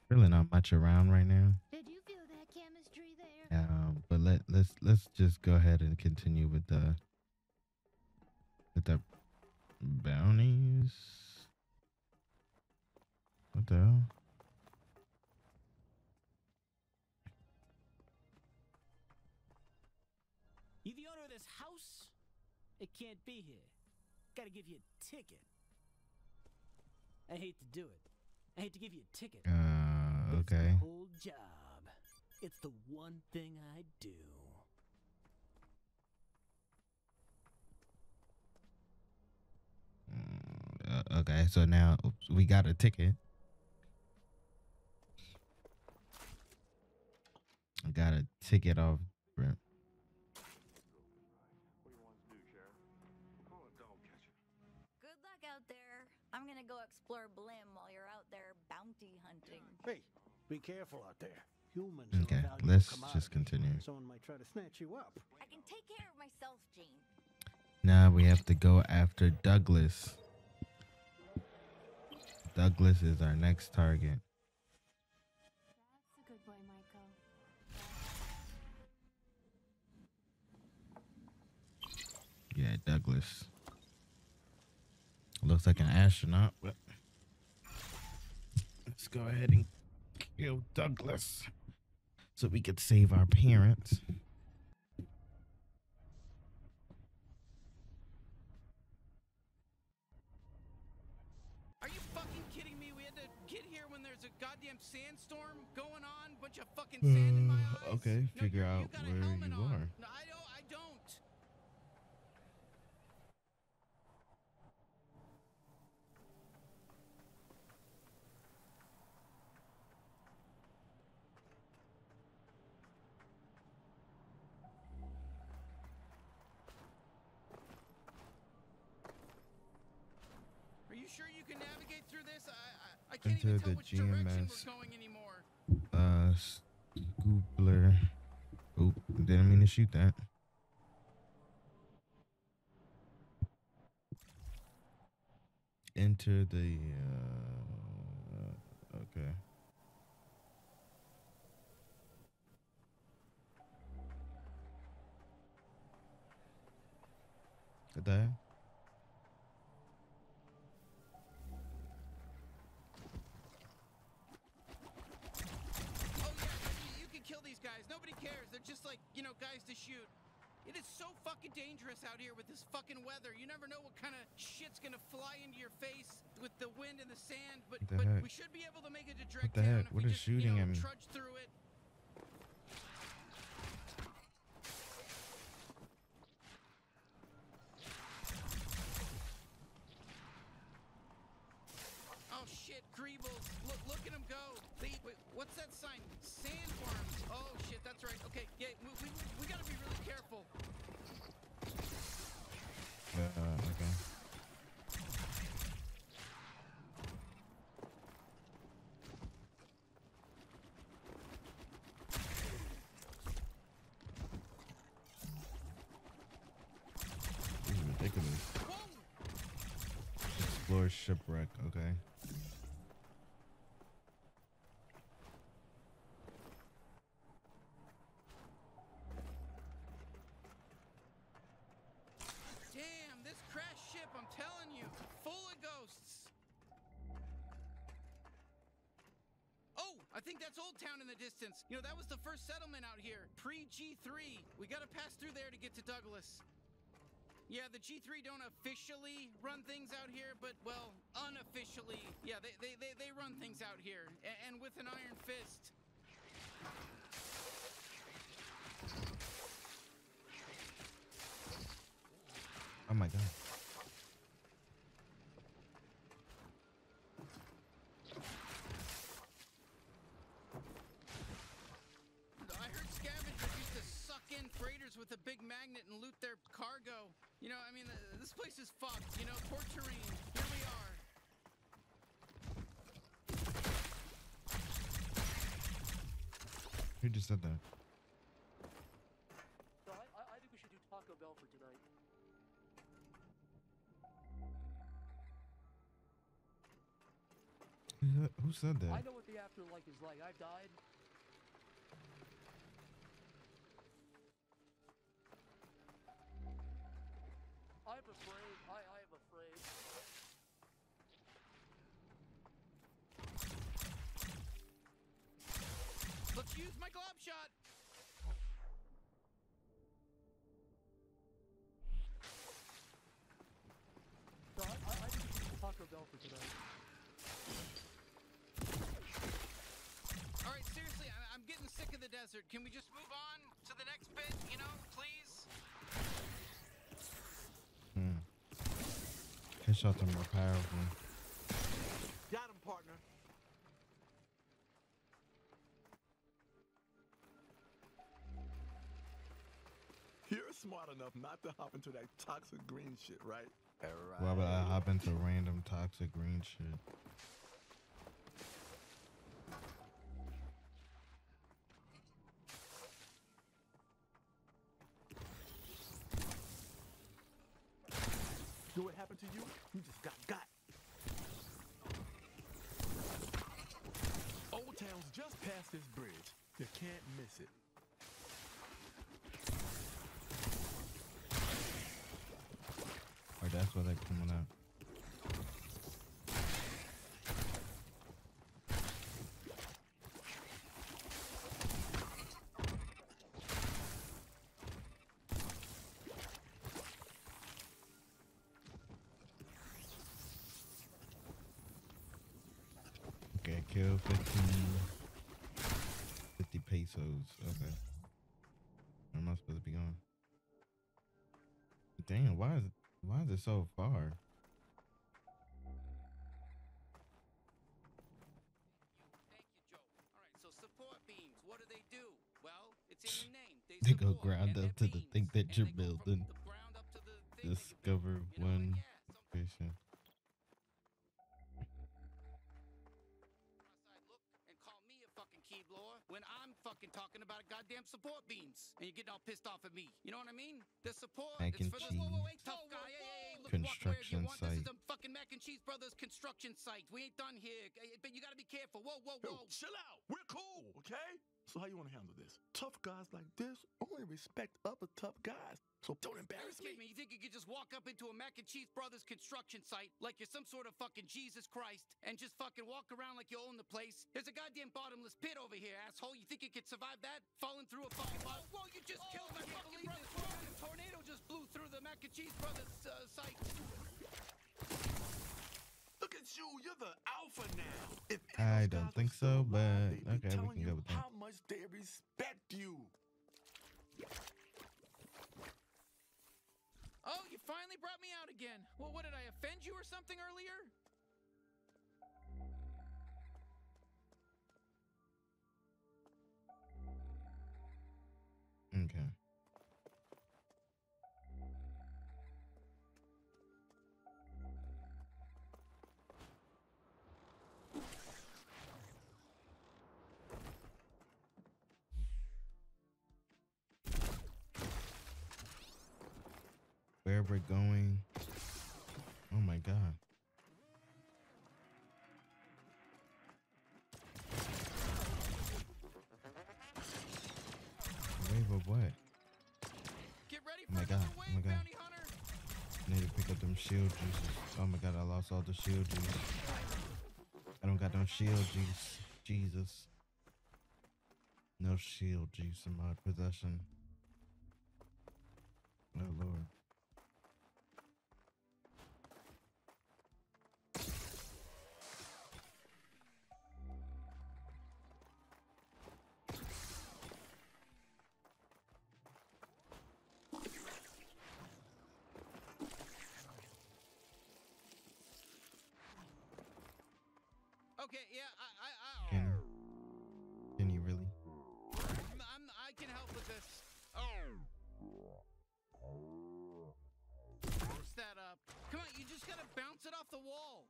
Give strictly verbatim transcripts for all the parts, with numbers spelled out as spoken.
Really not much around right now. Did you feel that chemistry there? Um, but let let's let's just go ahead and continue with the with the bounties. What the hell? You the owner of this house? It can't be here. Gotta give you a ticket. I hate to do it. I hate to give you a ticket. Uh, But it's my okay. whole job. It's the one thing I do. Mm, uh, okay, so now oops, we got a ticket. I got a ticket off. Bro. Good luck out there. I'm gonna go explore Blim while you're out there bounty hunting. Hey, be careful out there. Humans Okay, are a valuable let's commodity. just continue. Someone might try to snatch you up. I can take care of myself, Jane. Now we have to go after Douglas. Douglas is our next target. That's a good boy, Michael. Yeah, Douglas. Looks like an astronaut, but let's go ahead and kill Douglas so we could save our parents. Are you fucking kidding me? We had to get here when there's a goddamn sandstorm going on, bunch of fucking sand in my eyes. Okay, No, figure you're- out you got a where helmet you on. are. No, I don't. I don't. Are you sure you can navigate through this? I I, I can't Enter even tell the which direction G M S. we're going anymore. Uh, Scoopler. Oop, didn't mean to shoot that. Enter the. Uh, okay. What the heck? Oh yeah, you, you can kill these guys. Nobody cares. They're just like, you know, guys to shoot. It is so fucking dangerous out here with this fucking weather. You never know what kind of shit's gonna fly into your face with the wind and the sand. But What the but heck? we should be able to make it to What direct the town heck? if What we is just, you shooting know, him? trudge through it. Oh shit, Greebles. Look, look at them go. They, wait, what's that sign? Sandworms. Oh shit, that's right. Okay, yeah, we, we, we gotta be really careful. Uh, okay. This is ridiculous. Whoa! Explore shipwreck. Okay. Damn, this crashed ship, I'm telling you, full of ghosts. Oh, I think that's Old Town in the distance. You know, that was the first settlement out here, pre-G three. We gotta pass through there to get to Douglas. Yeah, the G three don't officially run things out here, but, well, unofficially, yeah, they, they, they, they run things out here, and, and with an iron fist. Oh my god. I heard scavengers used to suck in freighters with a big magnet and loot their cargo. You know, I mean, uh, this place is fucked, you know, port terrain. Here we are. Who just said that? So I, I, I think we should do Taco Bell for tonight. Who Who, who said I that? know what the afterlife is like. I've died. I'm afraid. I, I am afraid. Let's use my glob shot. So I, I, I think we should Taco Bell for tonight. All right, seriously, I- I'm getting sick of the desert. Can we just move on to the next bit, you know, please? Hmm. Headshots are more powerful. Got him, partner. You're smart enough not to hop into that toxic green shit, right? Alright. Why would I hop into random toxic green shit? See what happened to you? You just got got. Old Town's just past this bridge. You can't miss it. Or that's why they're coming out. Okay, kill fifteen, fifty pesos. Okay. Where am I supposed to be going? Damn, why is it, why is it so far? Thank you, Joe. All right, so support beams, what do they do? Well, it's in your name. They, They go support, ground and up they're to the beams, thing that and you're they go from building. the ground up to the thing that you're Discover building, you know, and one yeah, some- vision. Cross-eyed look and call me a fucking keyblower when I'm fucking talking about goddamn support beams and you're getting all pissed off at me. You know what I mean? The support Mac is and for the cheese. whoa, whoa, wait, tough guy. Hey, hey, hey, look, walk wherever you Construction want. This is site. a fucking Mac and Cheese Brothers construction site. We ain't done here, eh, but you gotta be careful. Whoa, whoa, Yo, whoa. chill out. We're cool, okay? So how you want to handle this? Tough guys like this only respect other tough guys. So don't embarrass Excuse me. me, you think you could just walk up into a Mac and Cheese Brothers construction site like you're some sort of fucking Jesus Christ and just fucking walk around like you own the place? There's a goddamn bottomless pit over here, asshole. You think you could survive that? Falling through a fucking bottom? Whoa, you just Oh, killed my I can't fucking believe brother. this. A tornado just blew through the Mac and Cheese Brothers uh, site. Look at you. You're the alpha now. If any I of those don't guys think were still so, alive, but they'd be okay, we telling can you go with that. how much they respect you. Oh, you finally brought me out again. Well, what, did I offend you or something earlier? Okay. Where we're going. Oh my god. Wave of what? Get ready Oh for my god. another Oh wave, my god. bounty hunter. Need to pick up them shield juices. Oh my god, I lost all the shield juice. I don't got no shield juice. Jesus. No shield juice in my possession. Oh lord. Okay, yeah, I, I, I, Can, can you really? I'm, I'm, I can help with this. Oh. Force that up. Come on, you just gotta bounce it off the wall.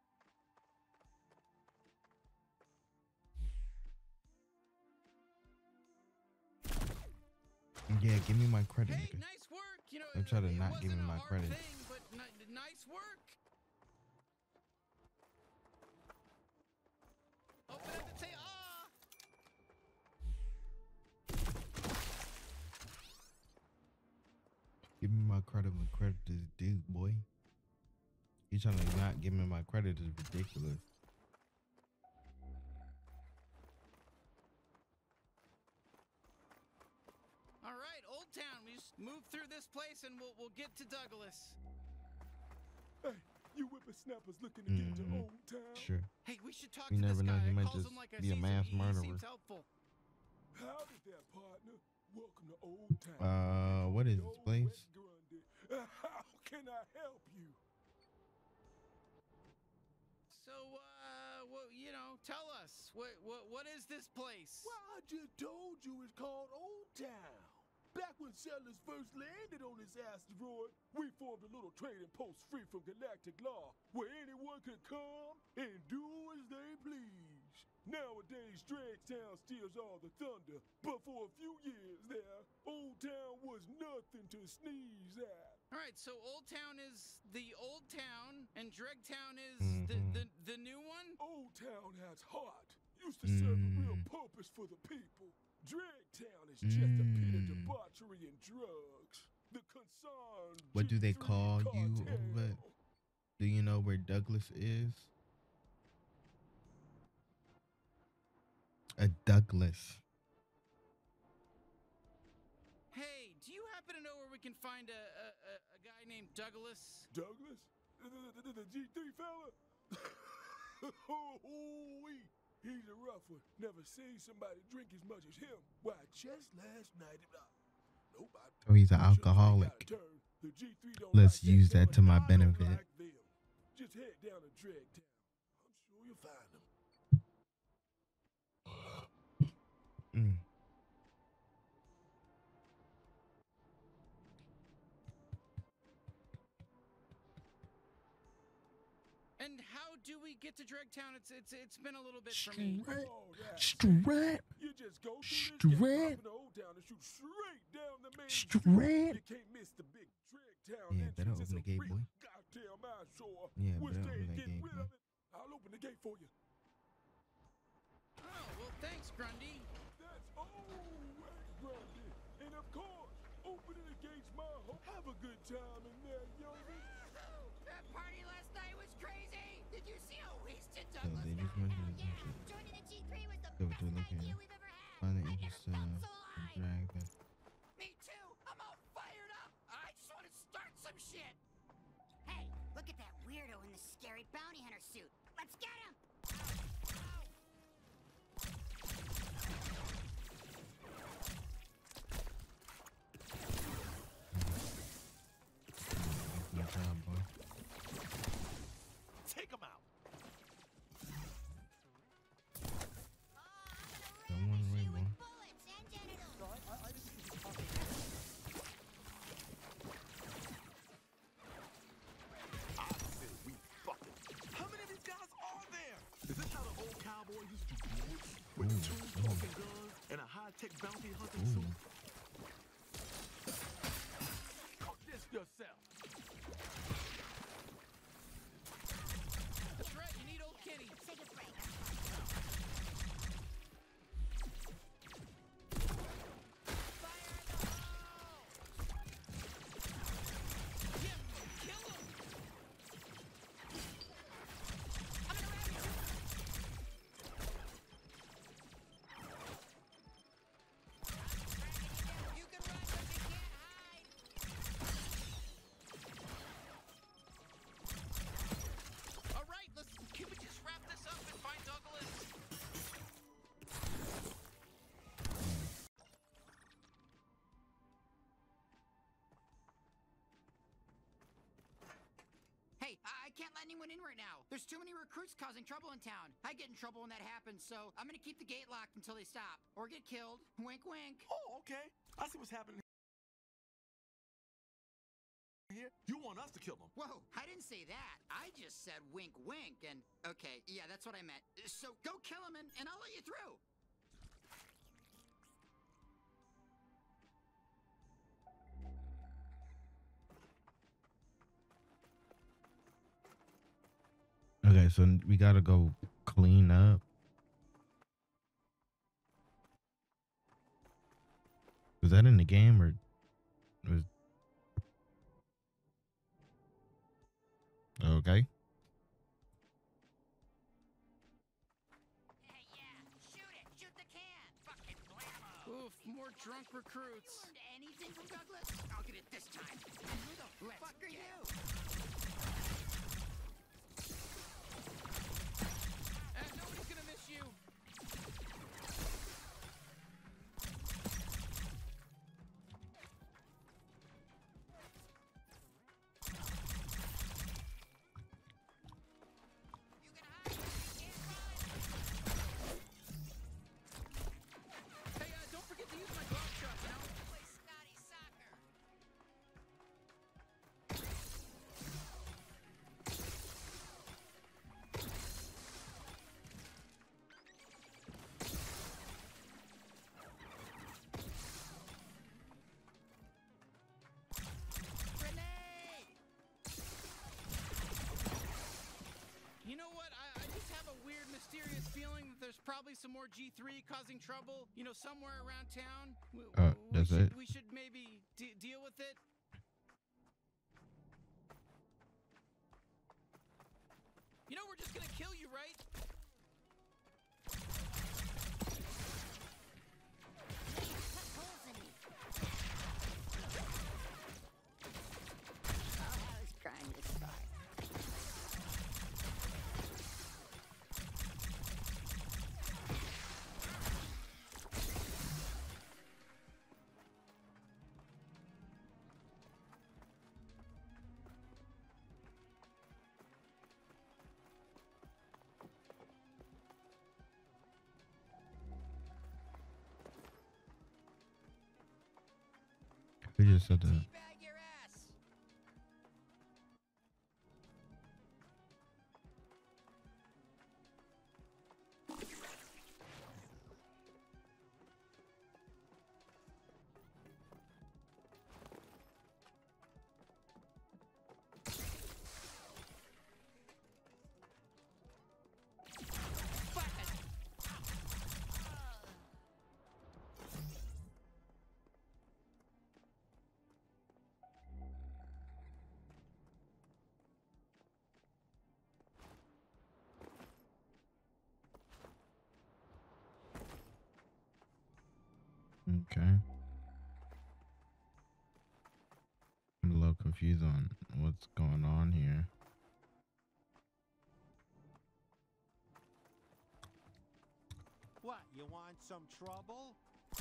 Yeah, give me my credit. Hey, nigga. nice work. You know, Don't try to it not wasn't give me a my hard credit. Thing, but n- nice work. my credit when credit is due, boy. You trying to not give me my credit is ridiculous. All right, Old Town. We just move through this place and we'll we'll get to Douglas. Hey, you whippersnappers looking to get to Mhm. Old Town? Sure. Hey, we should talk You to never this know, guy. he I might calls just him like I be a see mass some, he murderer. seems helpful. Howdy there, partner. Welcome to Old Town. Uh, what is this place? How can I help you? So, uh, well, you know, tell us what what what is this place? Well, I just told you it's called Old Town. Back when settlers first landed on this asteroid, we formed a little trading post free from galactic law, where anyone could come and do as they please. Nowadays, Dragtown steals all the thunder, but for a few years there, Old Town was nothing to sneeze at. All right, so Old Town is the old town, and Dregtown is the, Mhm. the the new one. Old Town has heart, used to serve a real Mm. purpose for the people. Dragtown is just a pit of Mm. debauchery and drugs. The concern. What do they G three call you cartel. over it? Do you know where Douglas is? A Douglas. Hey, do you happen to know where we can find a a, a, a guy named Douglas? Douglas? The, the, the, the G three fella? Oh, he's a rough one. Never seen somebody drink as much as him. Why, just last night, uh, nope, I Oh, he's an should take out a alcoholic. turn. The G three don't Let's like use that that to my I don't benefit. like them. Just head down to Dragtown. I'm sure you'll find them. Mm. And how do we get to Dregtown? It's it's it's been a little bit for me. Straight, Oh, that's straight, You just go through this gate, Straight. pop in the Old Town, and shoot straight down the main Straight. street. You can't miss the big Dragtown Yeah, better entrance. open It's the a gate, real boy. goddamn eyesore. Yeah, Wish better they'd open that get gate, rid boy. of it. I'll open the gate for you. Oh well, thanks, Grundy. That's all right, Grundy. And of course, opening the gate's my home. Have a good time in there, youngin'. That party last night was crazy. Did you see how wasted So Douglas they got? just mentioned Hell some yeah. shit. Joining the G three was the So best to look idea at we've ever had. find the I interest never in felt so uh, alive. drag that. Me too. I'm all fired up. I just want to start some shit. Hey, look at that weirdo in the scary bounty hunter suit. Let's get him. Good job, boy. Take him out. Don't run away, boy. Bullets and genitals. So I, I, I just think we should talk about I said we fucking. How many of these guys are there? Is this how the old cowboy used to do it? With Ooh, two ooh. talking guns and a high-tech bounty hunting Ooh. suit? Cook this yourself. That's right. You need old Kitty. Take a break. Fire in the hole. Yeah, kill him. I'm gonna wrap you. You can run, but you can't hide. All right, let's. Can we just wrap this up and find Douglas? Hey, I I can't let anyone in right now. There's too many recruits causing trouble in town. I get in trouble when that happens, so I'm gonna keep the gate locked until they stop. Or get killed. Wink, wink. Oh, okay. I see what's happening here. You want us to kill them? Whoa, I didn't say that. I just said wink, wink, and okay, yeah, that's what I meant. So go kill him and, and I'll let you through. Okay, so we gotta go clean up. Was that in the game or was Okay. Hey, yeah, shoot it. Shoot the can. Fucking blammo. Oof, more drunk recruits. You learned anything from Douglas? I'll get it this time. And who the Let's fuck are get you? And nobody's gonna miss you. You can hide. You can't run. Hey, uh, don't forget to use my glove shot, you know? Play Scotty soccer. Grenade! You know what? I, I just have a weird, mysterious feeling that there's probably some more G three causing trouble, you know, somewhere around town. We, Uh, we that's should, it? We should maybe de- deal with it. You know, we're just gonna kill you, right? Cut holes in me. Oh, I was trying to start. Who just said that? Teabag your ass! Okay. I'm a little confused on what's going on here. What, you want some trouble?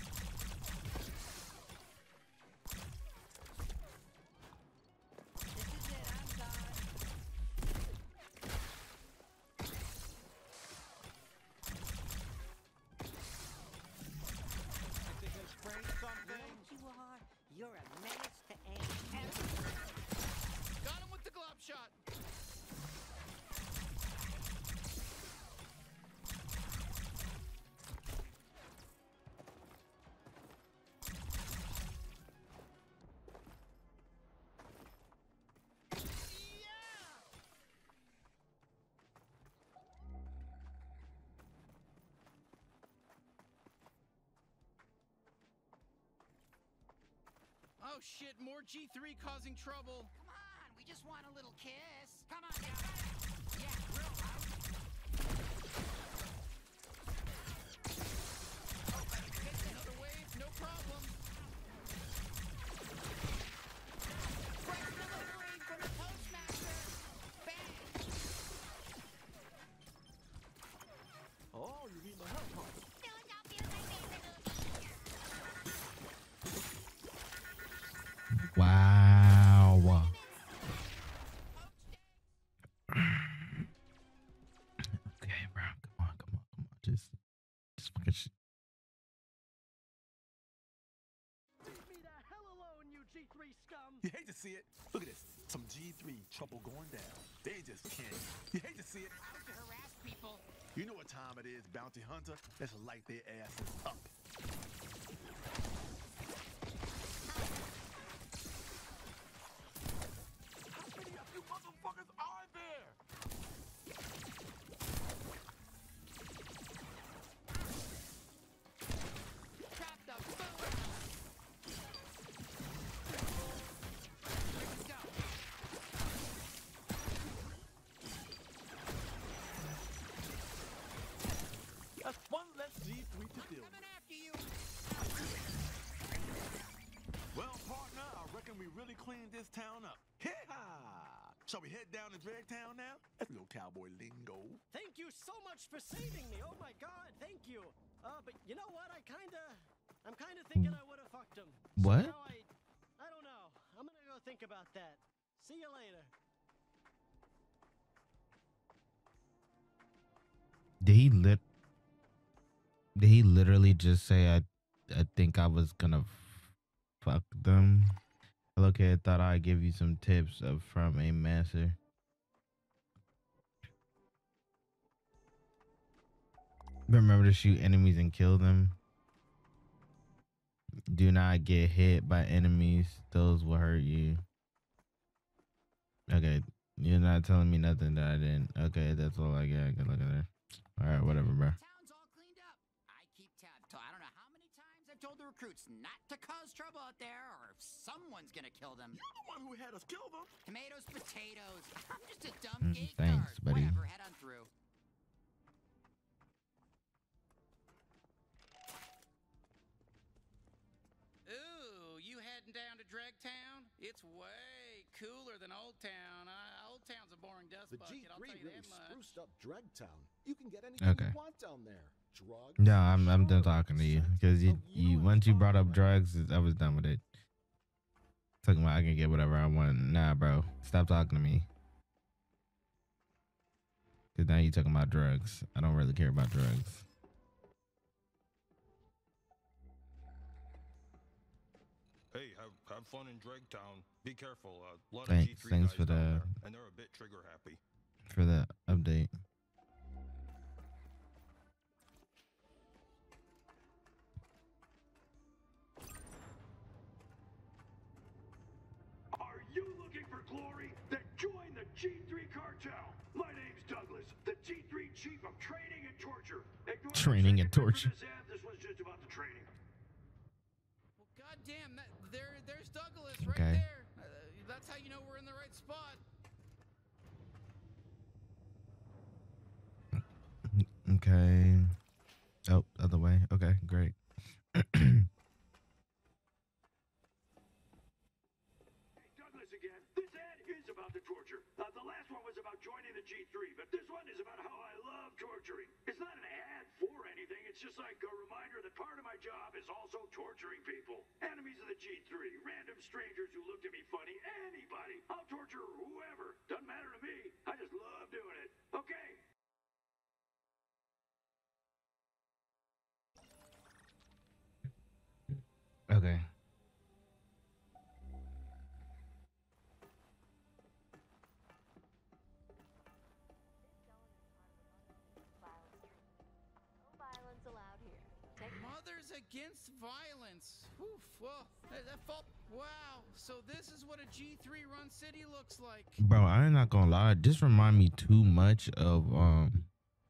This is it. I'm done. I think I sprayed You know something. what you are? You're a menace to Aunt Got him with the glove shot. Oh shit, more G three causing trouble. Come on, we just want a little kiss. Come on now. Yeah, real loud. Oh, but it's good to Another wave, no problem. fresh delivery from the postmaster. Bang! Oh, you need my help, huh? Wow. Okay, bro. Come on, come on, come on. Just, just fucking shit. Leave me the hell alone, you G three scum! You hate to see it. Look at this. Some G three trouble going down. They just can't. You hate to see it. Out to harass people. You know what time it is, bounty hunter? Let's light their asses up. How many of you motherfuckers are there? Trap the boom! Let's go. clean this town up. Hee-haw! Shall we head down to Dragtown now? That's a little cowboy lingo. Thank you so much for saving me. Oh my God, thank you. Uh, but you know what? I kinda, I'm kinda thinking I would have fucked him. What? So now I, I don't know. I'm gonna go think about that. See you later. Did he lit? Did he literally just say I? I think I was gonna f- fuck them. Okay, I thought I'd give you some tips of from a master. Remember to shoot enemies and kill them. Do not get hit by enemies. Those will hurt you. Okay, you're not telling me nothing that I didn't. Okay, that's all I got. Good luck at there. All right, whatever, bro. Town's all cleaned up. I keep tabs. So I don't know how many times I've told the recruits not to cause trouble out there, or if someone's gonna kill them. You're the one who had us kill them. Tomatoes, potatoes. I'm just a dumb Mm, gate thanks, guard. buddy. Whatever, head on through. Ooh, you heading down to Dragtown? It's way cooler than Old Town. Uh, Old Town's a boring dust The bucket, I'll G three tell you really that much. spruced up Dragtown. You can get anything Okay. you want down there. Drugs. No, I'm I'm done sure, talking to you sex. because you Oh, you know once it's you fun, brought up right? drugs, I was done with it. Talking about I can get whatever I want. Nah, bro, stop talking to me. Cause now you talking about drugs. I don't really care about drugs. Hey, have have fun in Dragtown. Be careful. A lot Thanks, of G three thanks guys for down the there, and they're a bit trigger happy. for the update. Are you looking for glory? Then join the G three cartel. My name's Douglas, the G three chief of training and torture. Ignore the Training and second bit for torture. This, ad. This was just about the training. Well, goddamn, that there, there's Douglas Okay. right there. Uh, that's how you know we're in the right spot. Okay. Oh, other way. Okay, great. Hey, Douglas again. This ad is about the torture. Uh, the last one was about joining the G three, but this one is about how I love torturing. It's not an ad for anything. It's just like a reminder that part of my job is also torturing people. Enemies of the G three, random strangers who looked at me funny, anybody. I'll torture whoever. Doesn't matter to me. I just love doing it. Okay. Okay. Violence allowed here. Take Mothers Against Violence. Oof, well, that, that fault. Wow, so this is what a G three run city looks like. Bro, I'm not gonna lie. This remind me too much of um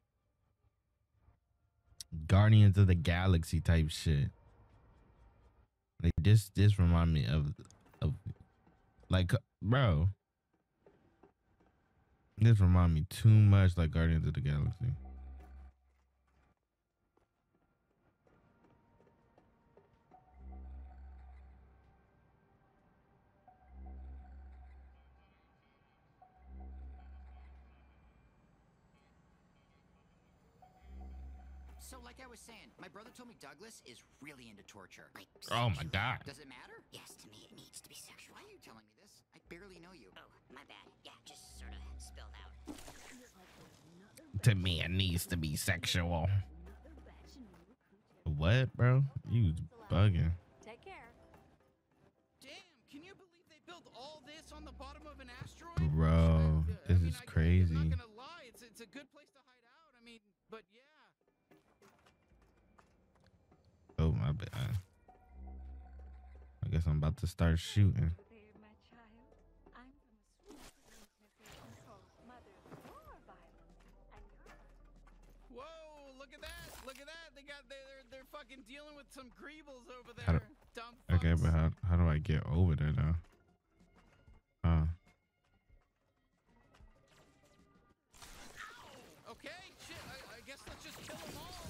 Guardians of the Galaxy type shit. Like this, this remind me of of like, bro. This remind me too much like Guardians of the Galaxy. So, like I was saying, my brother told me Douglas is really into torture. Like, Oh my sexual? god. Does it matter? Yes, to me it needs to be sexual. Why are you telling me this? I barely know you. Oh, my bad. Yeah, just sort of spilled out. To me, it needs to be sexual. What, bro? You bugging. Take care. Damn, can you believe they built all this on the bottom of an asteroid? Bro, I- I this mean, is I- crazy. I'm not gonna lie, it's it's a good place to hide out. I mean, but yeah. Oh my bad. I guess I'm about to start shooting. Babe, my child. I'm from a sweet organization called Mothers for Violence, and you're Whoa, look at that! Look at that! They got they're they're, they're fucking dealing with some greebles over How there. do- Dumb Okay, fucks. but how how do I get over there though? Uh Okay, shit. I, I guess let's just kill them all.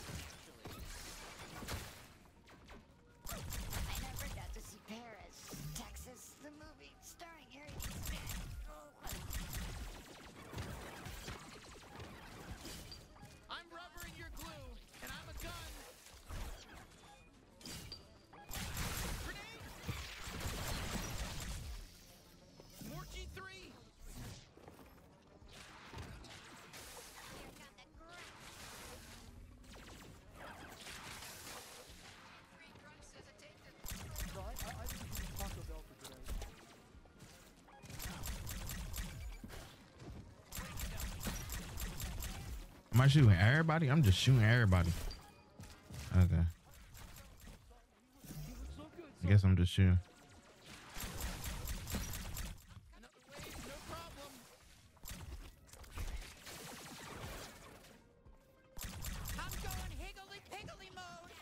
I never got to see Paris, Texas, the movie, Star I shooting everybody? I'm just shooting everybody. Okay. I guess I'm just shooting. No, wait, no problem. I'm going higgledy piggledy mode.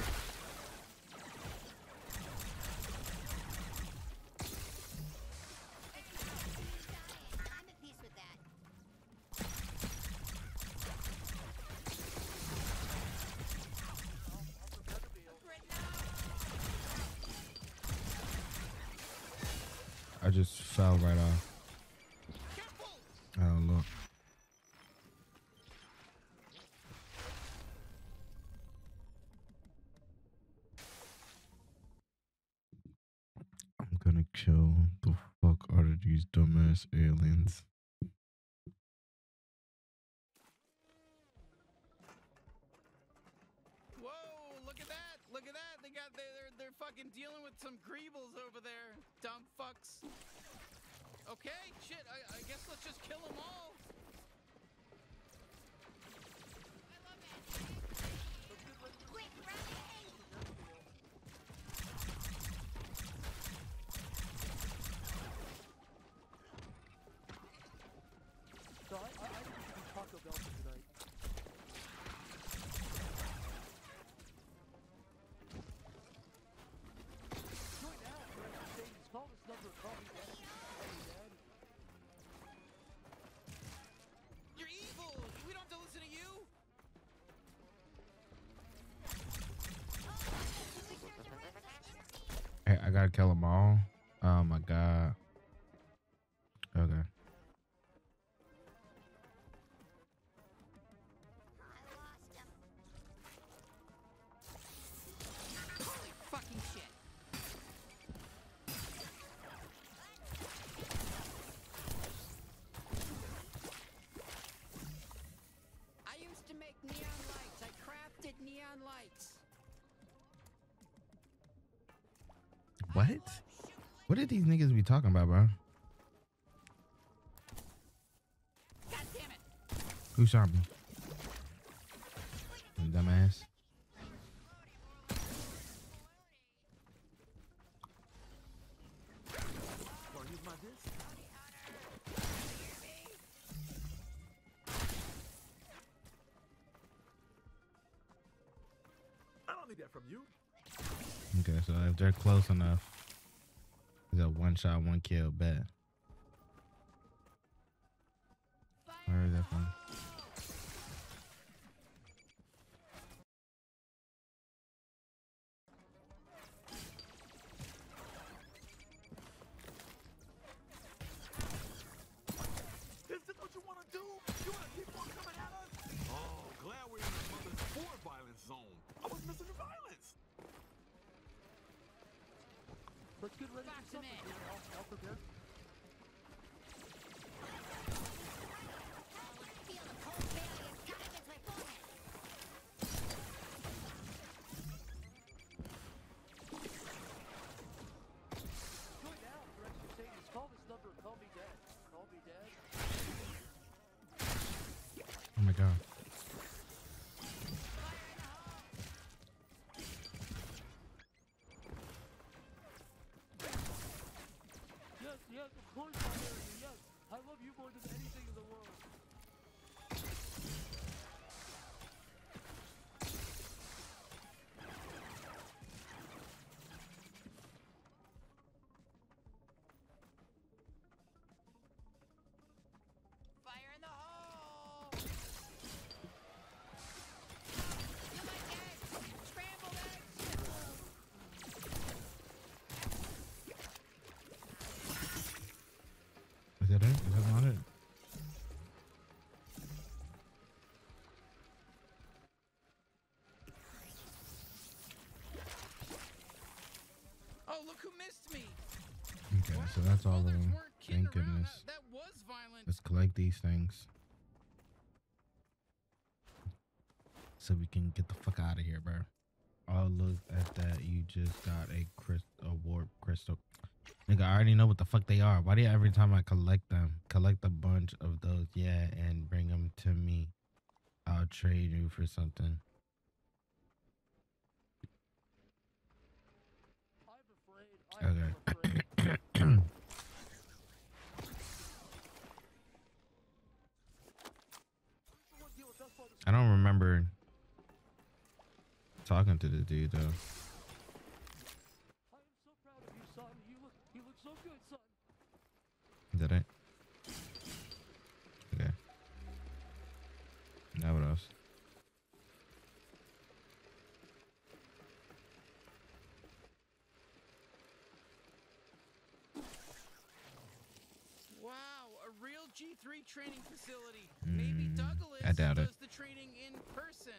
I'm at peace with that. I just fell right off. Oh, look. I'm gonna kill the fuck out of these dumbass aliens. Whoa, look at that. Look at that. They got they, they're they're fucking dealing with some greebles over there. Dumb fucks. Okay, shit. I, I guess let's just kill them all. Quick, running! So I, I, I think we should do Taco Bell for tonight. Join now for entertainment. Call this number. Call me dad. Call me dad. You're evil. We don't have to listen to you. Hey, I gotta kill them all. Oh my god. Okay. Holy fucking shit. I used to make neon lights. I crafted neon lights. What? What did these niggas be talking about, bro? God damn it. Who shot me? Dumbass. Wanna use my disc? I don't need that from you. Okay, so if they're close enough, it's a one shot, one kill bet. Where is that from? Is this what you wanna do? You wanna keep on coming at us? Oh, glad we're in the mother's for violence zone. I was missing the violence. Let's get ready Box for 'em supper. in. Dear. I'll, I'll prepare. Feel the cold alien cut against my forehead. Join now for entertainment. Call this number. Call me dad. Call me dad. Oh my god. Yes, yes, of course, my Mary. Yes, I love you more than anything in the world. Fire in the hole. You like eggs? Scrambled eggs. Is that it? Is that not it? Oh, look who missed me. Okay, so that's all of Brothers them. weren't kidding Thank around. goodness. That, that was violent. Let's collect these things so we can get the fuck out of here, bro. Oh, look at that. You just got a crystal, a warp crystal. Nigga, I already know what the fuck they are. Why do you every time I collect them, collect a bunch of those, yeah, and bring them to me? I'll trade you for something. Okay. I don't remember talking to the dude though. I am so proud of you, son. You look, you look so good, son. Did I? Okay. Now what else? Wow, a real G three training facility. Maybe Mm, Douglas I doubt it. does the training in person.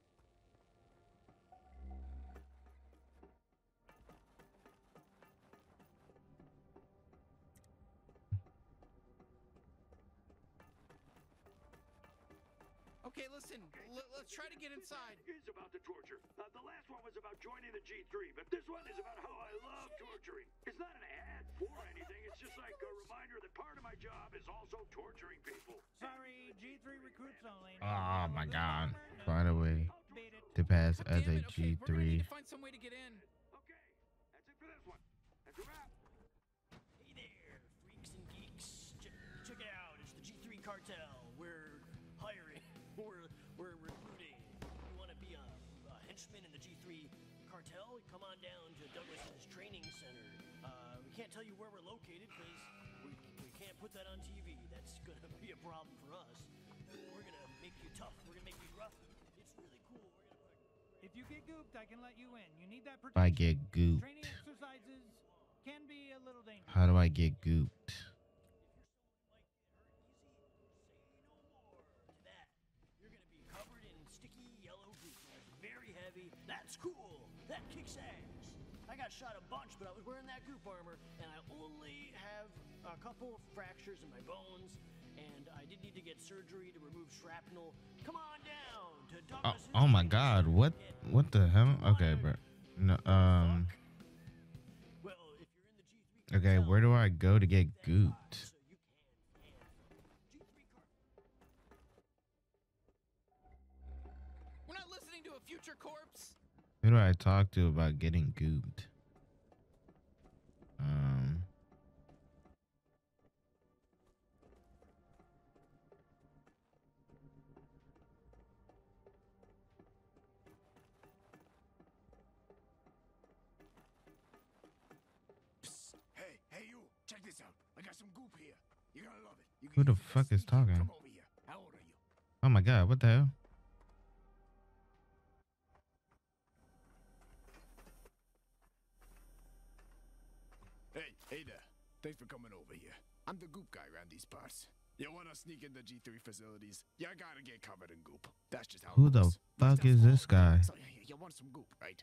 Okay, listen, l- let's try to get inside. This is about the torture. Uh, the last one was about joining the G three, but this one is about how I love torturing. It's not an ad for anything. It's just like a reminder that part of my job is also torturing people. Sorry, G three recruits only. Oh my god. By the way, to pass God as damn a it, okay, G we're gonna need three. to find some way to get in. Okay, that's it for this one. That's a wrap. Hey there, freaks and geeks. Ch check it out. It's the G three cartel. We're hiring. We're we're recruiting. You want to be a, a henchman in the G three cartel? Come on down to Douglas's training center. Uh, we can't tell you where we're located because we, we can't put that on T V. That's gonna be a problem for us. We're gonna make you tough. We're gonna make you rough. It's really cool. We're gonna put. If you get gooped, I can let you in. You need that If I protection. get gooped, Training exercises can be a little dangerous. how do I get gooped? You're gonna be covered in sticky yellow goop. It's very heavy. That's cool. That kicks ass. I got shot a bunch, but I was wearing that goop armor, and I only have a couple of fractures in my bones, and I did need to get surgery to remove shrapnel. Come on down to Oh, Douglas's oh my training god, center. what what the hell? Okay, bro. No, um Well, if you're in the G three okay, where do I go to get gooped? so you can. And G three car. We're not listening to a future corpse. Who do I talk to about getting gooped? Um Hey, hey you, check this out. I got some goop here. You're gonna love it. You Who can the use it fuck to is sneak in. talking? Come over here. How old are you? Oh my god, what the hell? Hey, hey there. Thanks for coming over here. I'm the goop guy around these parts. You wanna sneak into G three facilities? You gotta get covered in goop. That's just how Who it the goes. fuck Stuff's is this full. guy? So, you- you want some goop, right?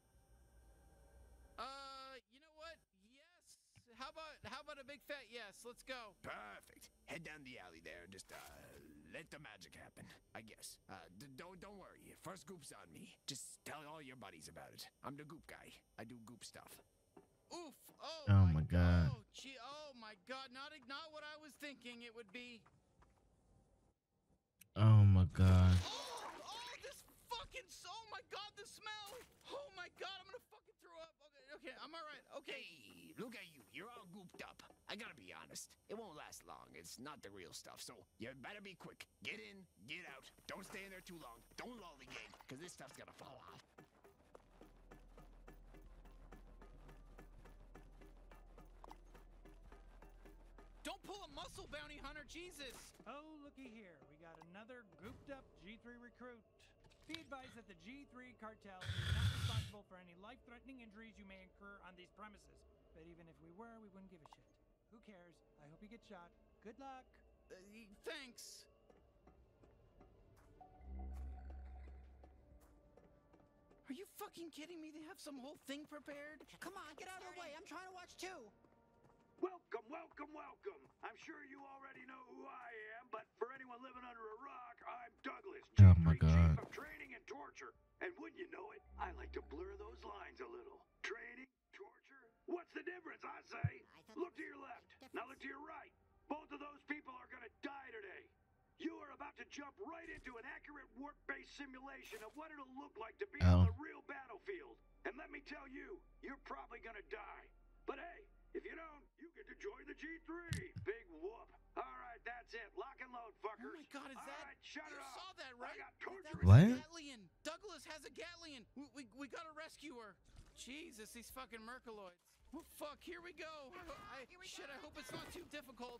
Uh, you know what? Yes. How about how about a big fat yes? Let's go. Perfect. Head down the alley there and just uh let the magic happen. I guess. Uh, d don't don't worry. First goop's on me. Just tell all your buddies about it. I'm the goop guy. I do goop stuff. Oof. Oh, Oh my god. Oh, gee. Oh my god. Not not what I was thinking it would be. Oh my god. Oh, oh, this fucking. Oh my god, the smell. Oh my god, I'm gonna fucking throw up. Okay, okay, I'm all right. Okay. Hey, look at you. You're all gooped up. I gotta be honest. It won't last long. It's not the real stuff. So you better be quick. Get in, get out. Don't stay in there too long. Don't lollygag, because this stuff's gonna fall off. Don't pull a muscle, bounty hunter. Jesus. Oh, looky here. We got another gooped up G three recruit. Be advised that the G three cartel is not responsible for any life-threatening injuries you may incur on these premises. But even if we were, we wouldn't give a shit. Who cares? I hope you get shot. Good luck. Uh, thanks. Are you fucking kidding me? They have some whole thing prepared? Come on, get out of the way. I'm trying to watch too. Welcome, welcome, welcome. I'm sure you already know who I am, but for anyone living under a rock, I'm Douglas, Oh my G three god. Chief of Training and Torture. And wouldn't you know it, I like to blur those lines a little. Training, torture, what's the difference, I say? I thought Look to your left, now look to your right. Both of those people are gonna die today. You are about to jump right into an accurate warp-based simulation of what it'll look like to be Oh. on the real battlefield. And let me tell you, you're probably gonna die. But hey, if you don't, you get to join the G three. Big whoop. All right, that's it. Lock and load, fuckers. Oh my God, is All that? right, shut you it off. saw that, right? I got That torture. was What? a Gatlian. Douglas has a Gatlian. We, we, we gotta rescue her. Jesus, these fucking Mercaloids. Oh, fuck, here we go. I, ho- I, shit, I hope it's not too difficult.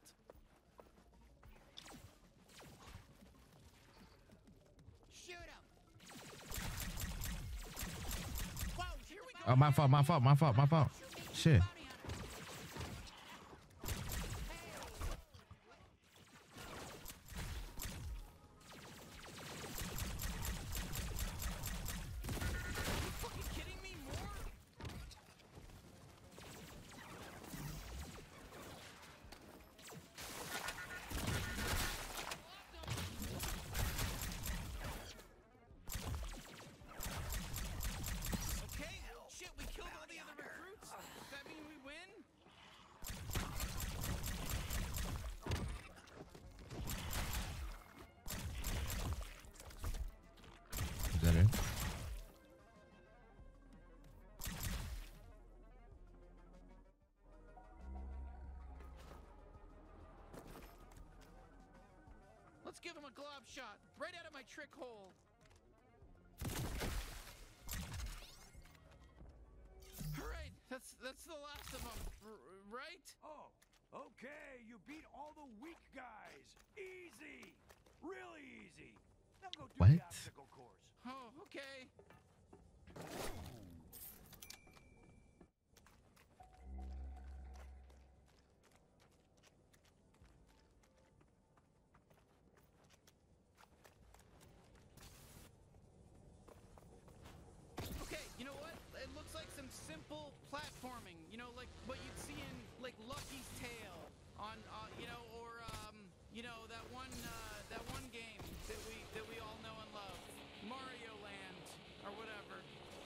Shoot him. Whoa, here we go. Oh, my fault, my fault, my fault, my fault. Shit. Fucking kidding me? More? Okay, shit, we killed all the other recruits. Does that mean we win? Is that it? Let's give him a glob shot, right out of my trick hole. All right, that's that's the last of them, r- right? Oh, okay. You beat all the weak guys. Easy. Really easy. Now go do What? the obstacle course. Oh, okay. Okay, you know what? It looks like some simple platforming. You know, like what you'd see in like Lucky's Tale on, uh, you know, or um, you know that one uh, that one game that we that we all know and love, Mario Land or whatever.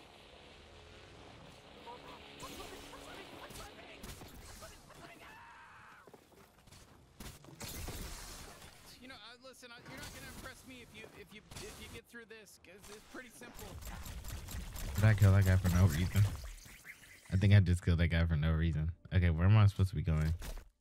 You know, uh, listen, uh, you're not gonna impress me if you if you if you get through this, 'cause it's pretty simple. Did I kill that guy for no reason? I think I just killed that guy for no reason. Okay, where am I supposed to be going?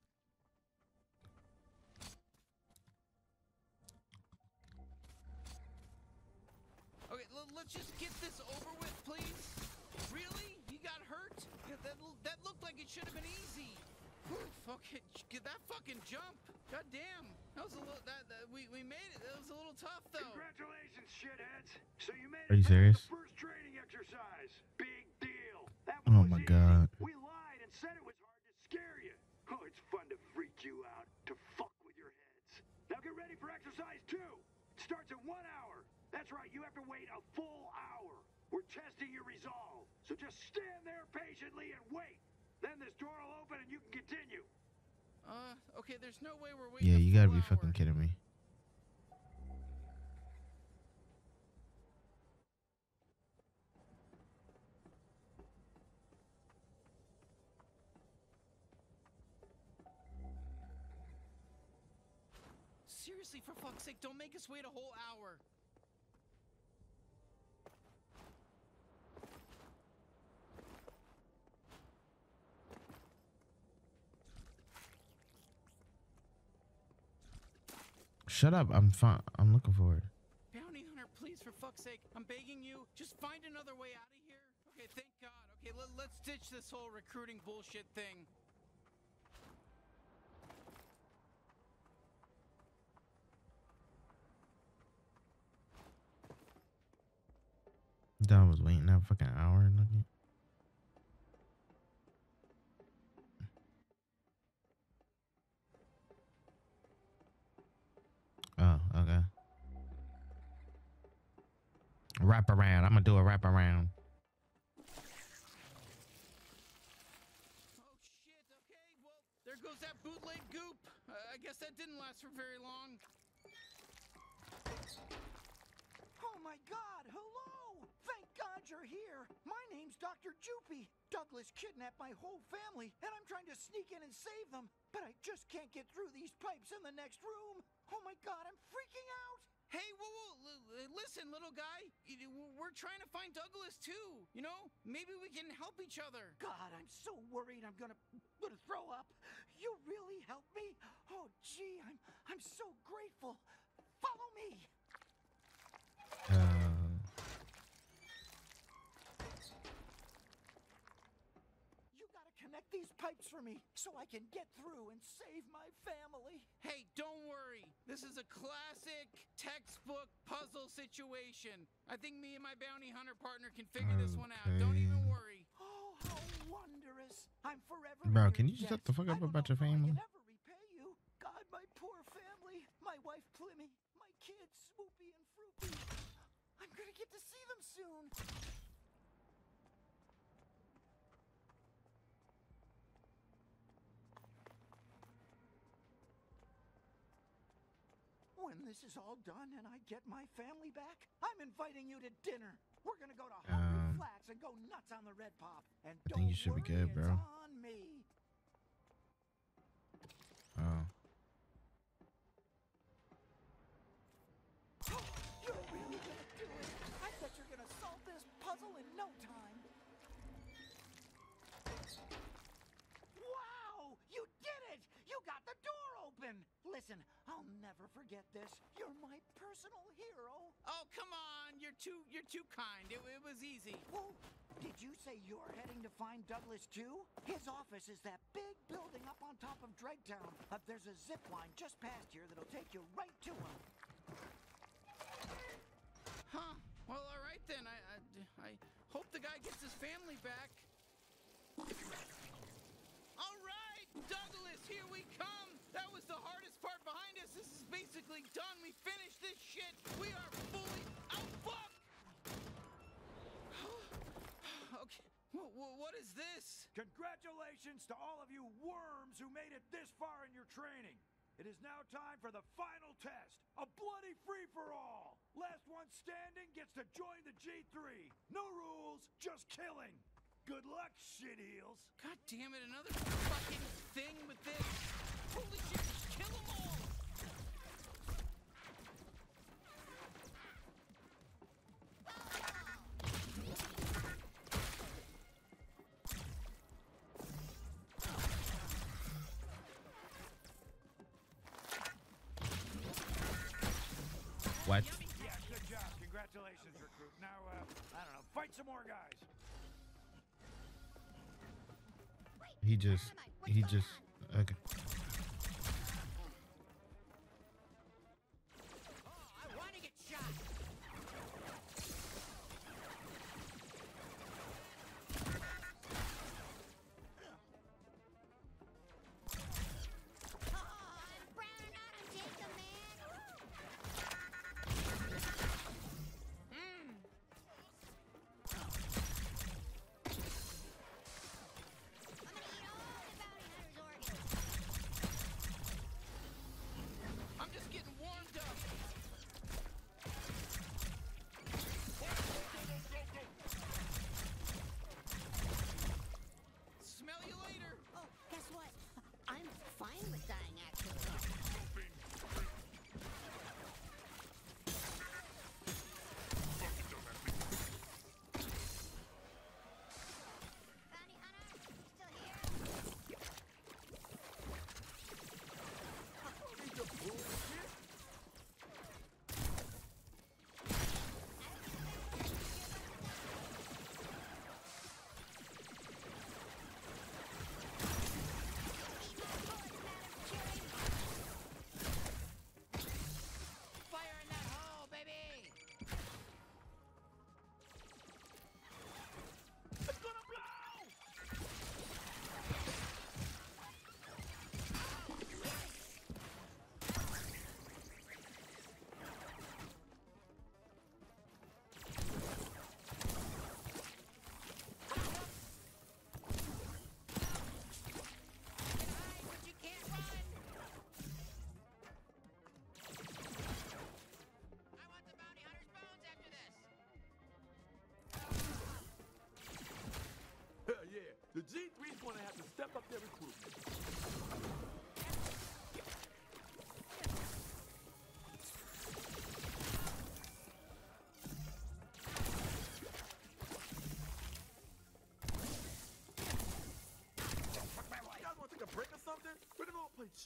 Okay, l- let's just get this over with, please. Really? You got hurt? Yeah, that l- that looked like it should have been easy. Whew, okay, j- that fucking jump. God damn. That was a little. That, that we we made it. That was a little tough though. Congratulations, shitheads. So you made Are it you past serious? the first training exercise. Big deal. That Oh was my easy. God. We lied and said it was hard to scare you. Oh, it's fun to freak you out, to fuck with your heads. Now get ready for exercise two. It starts in one hour. That's right, you have to wait a full hour. We're testing your resolve. So just stand there patiently and wait. Then this door will open and you can continue. Uh, okay. There's no way we're waiting. Yeah, a you gotta full be hour. fucking kidding me. Seriously, for fuck's sake, don't make us wait a whole hour. Shut up. I'm fine. I'm looking for it. Bounty hunter, please, for fuck's sake, I'm begging you, just find another way out of here. Okay, thank God. Okay, let, let's ditch this whole recruiting bullshit thing. Don was waiting that fucking hour and looking. Oh, okay. Wrap around. I'm gonna do a wrap around. Oh shit, okay, well, there goes that bootleg goop. Uh, I guess that didn't last for very long. Oh my God! Hello! Thank God you're here. My name's Doctor Joopy. Douglas kidnapped my whole family, and I'm trying to sneak in and save them. But I just can't get through these pipes in the next room. Oh my God, I'm freaking out. Hey, whoa, whoa, l- listen, little guy. We're trying to find Douglas too. You know, maybe we can help each other. God, I'm so worried I'm gonna gonna throw up. You really helped me. Oh, gee, I'm I'm so grateful. Follow me. Uh, You gotta connect these pipes for me so I can get through and save my family. Hey, don't worry. This is a classic textbook puzzle situation. I think me and my bounty hunter partner can figure this one out. Don't even worry. Oh, how wondrous. I'm forever. bro, can you just shut the fuck up about your family? I can never repay you. God, my poor family. My wife Plimmy, my kids Swoopy and Froopy. I'm gonna get to see them soon. When this is all done and I get my family back, I'm inviting you to dinner. We're gonna go to Hungry Um, Flats and go nuts on the Red Pop. And I don't think you should be worry, good, bro. It's on me. Oh. You're really gonna do it. I bet you're gonna solve this puzzle in no time. Wow! You did it! You got the door open! Listen, I'll never forget this. You're my personal hero. Oh, come on. You're too you're too kind. It, it was easy. Whoa! Did you say you're heading to find Douglas too? His office is that big building up on top of Dregtown. Uh, there's a zip line just past here that'll take you right to him. Huh. Well, all right then. I, I, I hope the guy gets his family back. All right, Douglas, here we come. That was the hardest part behind us. This is basically done. We finished this shit. We are fully out. Fuck. Okay. W- w- what is this? Congratulations to all of you worms who made it this far in your training. It is now time for the final test, a bloody free-for-all. Last one standing gets to join the G three. No rules, just killing. Good luck, shitheels. God damn it, another fucking thing with this. Holy shit, just kill them all. What? Yeah, good job. Congratulations, recruit. Now, uh, I don't know, fight some more guys. He just, he just, okay. Oh, I want to get shot.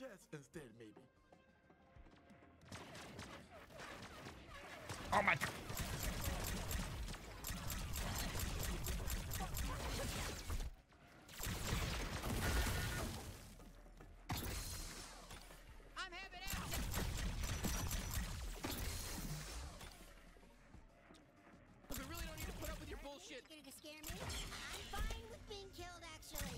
chest instead, maybe. Oh my. I'm having action. Look, we really don't need to put up with your bullshit. You're gonna scare me? I'm fine with being killed, actually.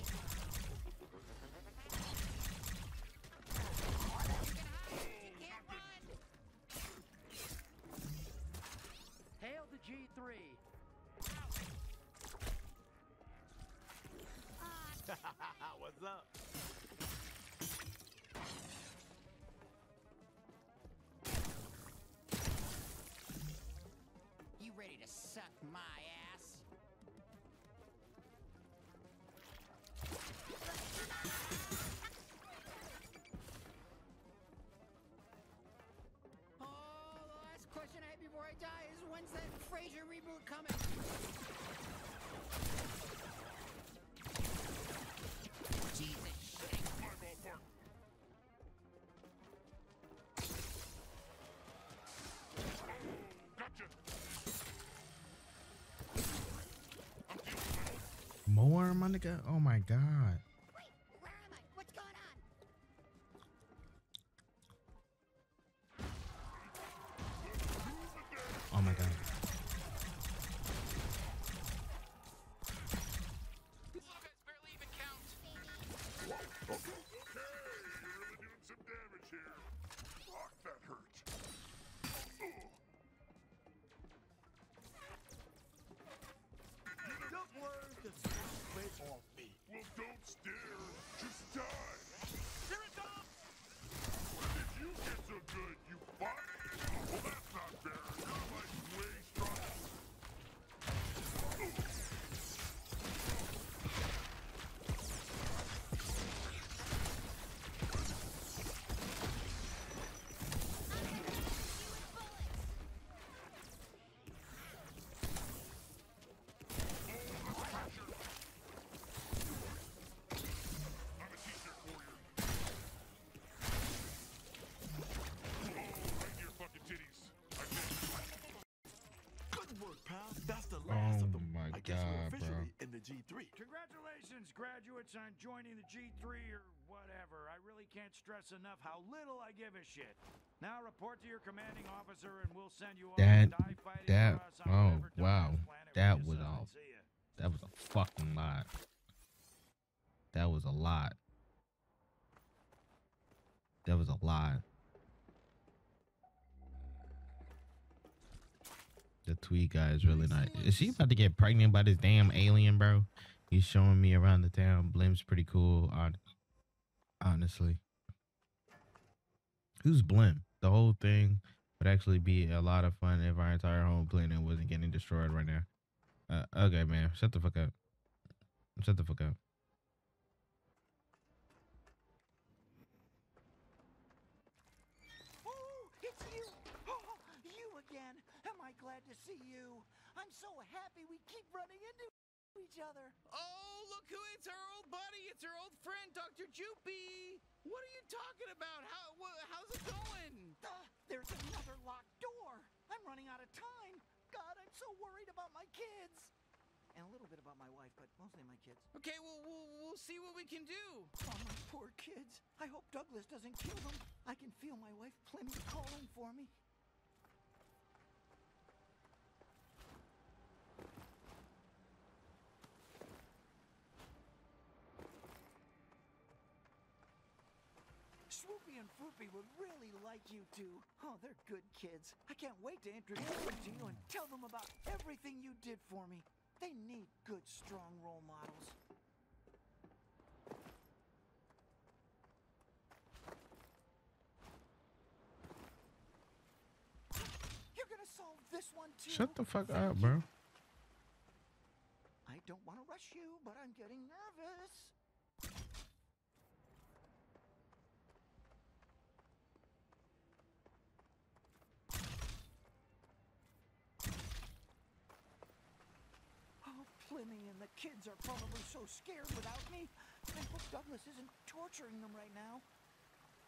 Hail the G three. What's up? You ready to suck my ass? Oh, the last question I have before I die is when's that Frasier reboot coming? Jesus shit. More, my nigga. Oh my god. Wait, where am I? What's going on? Oh my god. These little guys barely even count. Okay, okay, you're really doing some damage here. Fuck, that hurt. Don't learn to straight off me. Well, don't stare, just die. Here it comes! When did you get so good, you fuck? Well, that's not fair. You're like way stronger. That's the last Oh of them. my I guess we're god, bro. officially in the G three. Congratulations, graduates, on joining the G three or whatever. I really can't stress enough how little I give a shit. Now report to your commanding officer and we'll send you all That, to die fighting that, for us on oh whatever wow, Douglas planet that we was decide. all, See ya. that was a fucking lot. That was a lot. That was a lot. The tweet guy is really nice. Is she about to get pregnant by this damn alien, bro? He's showing me around the town. Blim's pretty cool, hon- honestly. Who's Blim? The whole thing would actually be a lot of fun if our entire home planet wasn't getting destroyed right now. Uh, okay, man. Shut the fuck up. Shut the fuck up. Oh, it's you! Oh, you again! Am I glad to see you? I'm so happy we keep running into each other. Oh, look who it's our old buddy. It's our old friend, Doctor Joopy. What are you talking about? How wh how's it going? Uh, there's another locked door. I'm running out of time. God, I'm so worried about my kids. And a little bit about my wife, but mostly my kids. Okay, well, we'll, we'll see what we can do. Oh, my poor kids. I hope Douglas doesn't kill them. I can feel my wife Plimmy calling for me. Swoopy and Foopy would really like you two. Oh, they're good kids. I can't wait to introduce them to you and tell them about everything you did for me. They need good, strong role models. You're gonna solve this one too. Shut the fuck up, bro. I don't want to rush you, but I'm getting nervous. Oh, Plimmy and the kids are probably so scared without me. I hope Douglas isn't torturing them right now.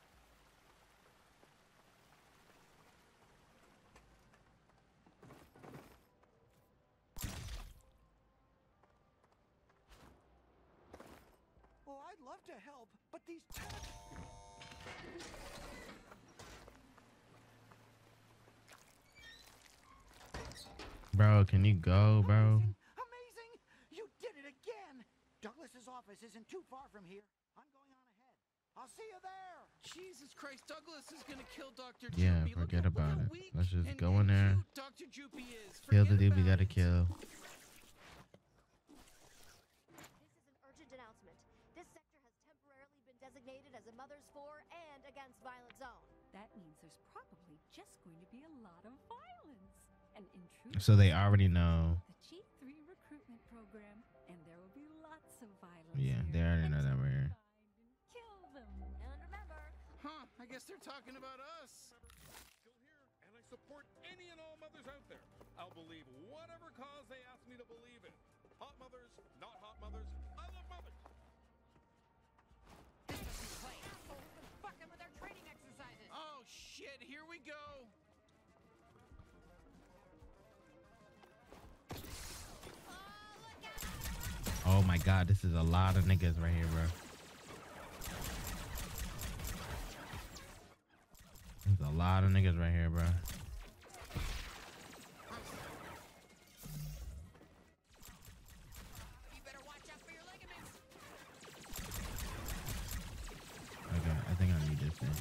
to help, but these... Bro, can you go, bro? Amazing! You did it again! Douglas's office isn't too far from here. I'm going on ahead. I'll see you there! Jesus Christ, Douglas is gonna kill Doctor Yeah, Droopy. Look forget at about what a it. weak Let's just and, go and in there. cute Doctor Droopy is. Kill Forget the dude we about gotta it. kill. This is an urgent announcement. This sector has temporarily been designated as a Mothers For and Against Violence Zone. That means there's probably just going to be a lot of violence. And in truth, So they already know. the G three recruitment program, and there will be lots of violence. Yeah, here. they already know that we're here. Kill them. And remember, Huh, I guess they're talking about us. Still here, and I support any and all mothers out there. I'll believe whatever cause they ask me to believe in. Hot mothers, not hot mothers. I love mothers. This must be Clay. Assholes have been fucking with our training exercises. Oh shit, here we go. Oh my god, this is a lot of niggas right here, bro. There's a lot of niggas right here, bro. You better watch out for your ligaments. Okay, I think I need this thing.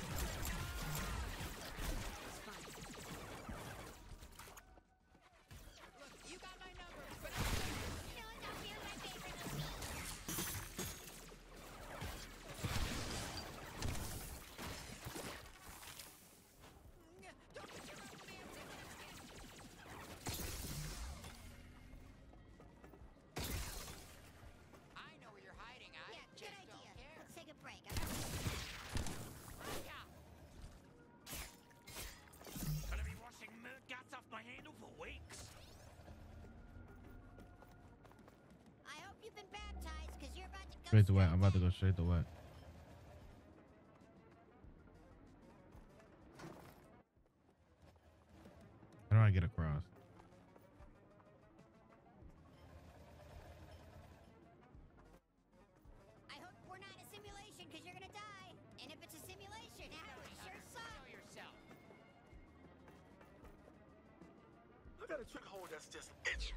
Look, you got my number, but you know, don't feel my favorite of me. Don't put your romance in I know where you're hiding. I Yeah, just good don't idea. care. Let's take a break. Yeah. Gonna be washing mud guts off my handle for weeks. I hope you've been baptized, because you're about to go Straight to what? I'm about to go straight to what? How do I get across? I hope we're not a simulation, because you're gonna die. And if it's a simulation, that would sure suck. Show yourself. I got a trick hole that's just itch.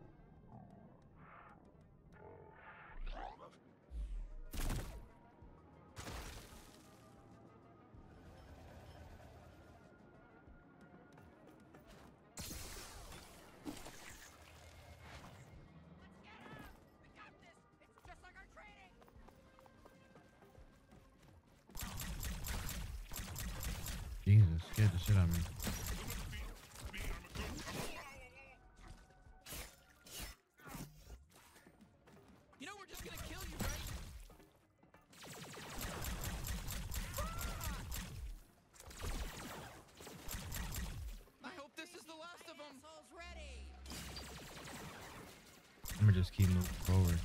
We got this. It's just like our training. Jesus, scared the shit out of me. You know we're just gonna kill you, right? I hope this is the last of them. Assholes ready. I'm gonna just keep moving forward.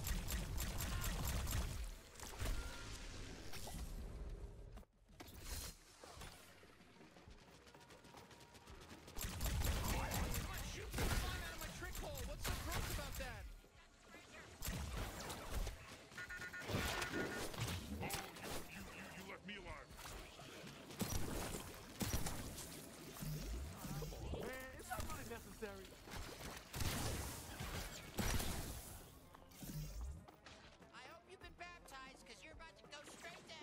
Come on, shoot the slime out of my trick hole. What's so gross about that? You, you, you left me alive. Man, is that really necessary? I hope you've been baptized, because you're about to go straight to...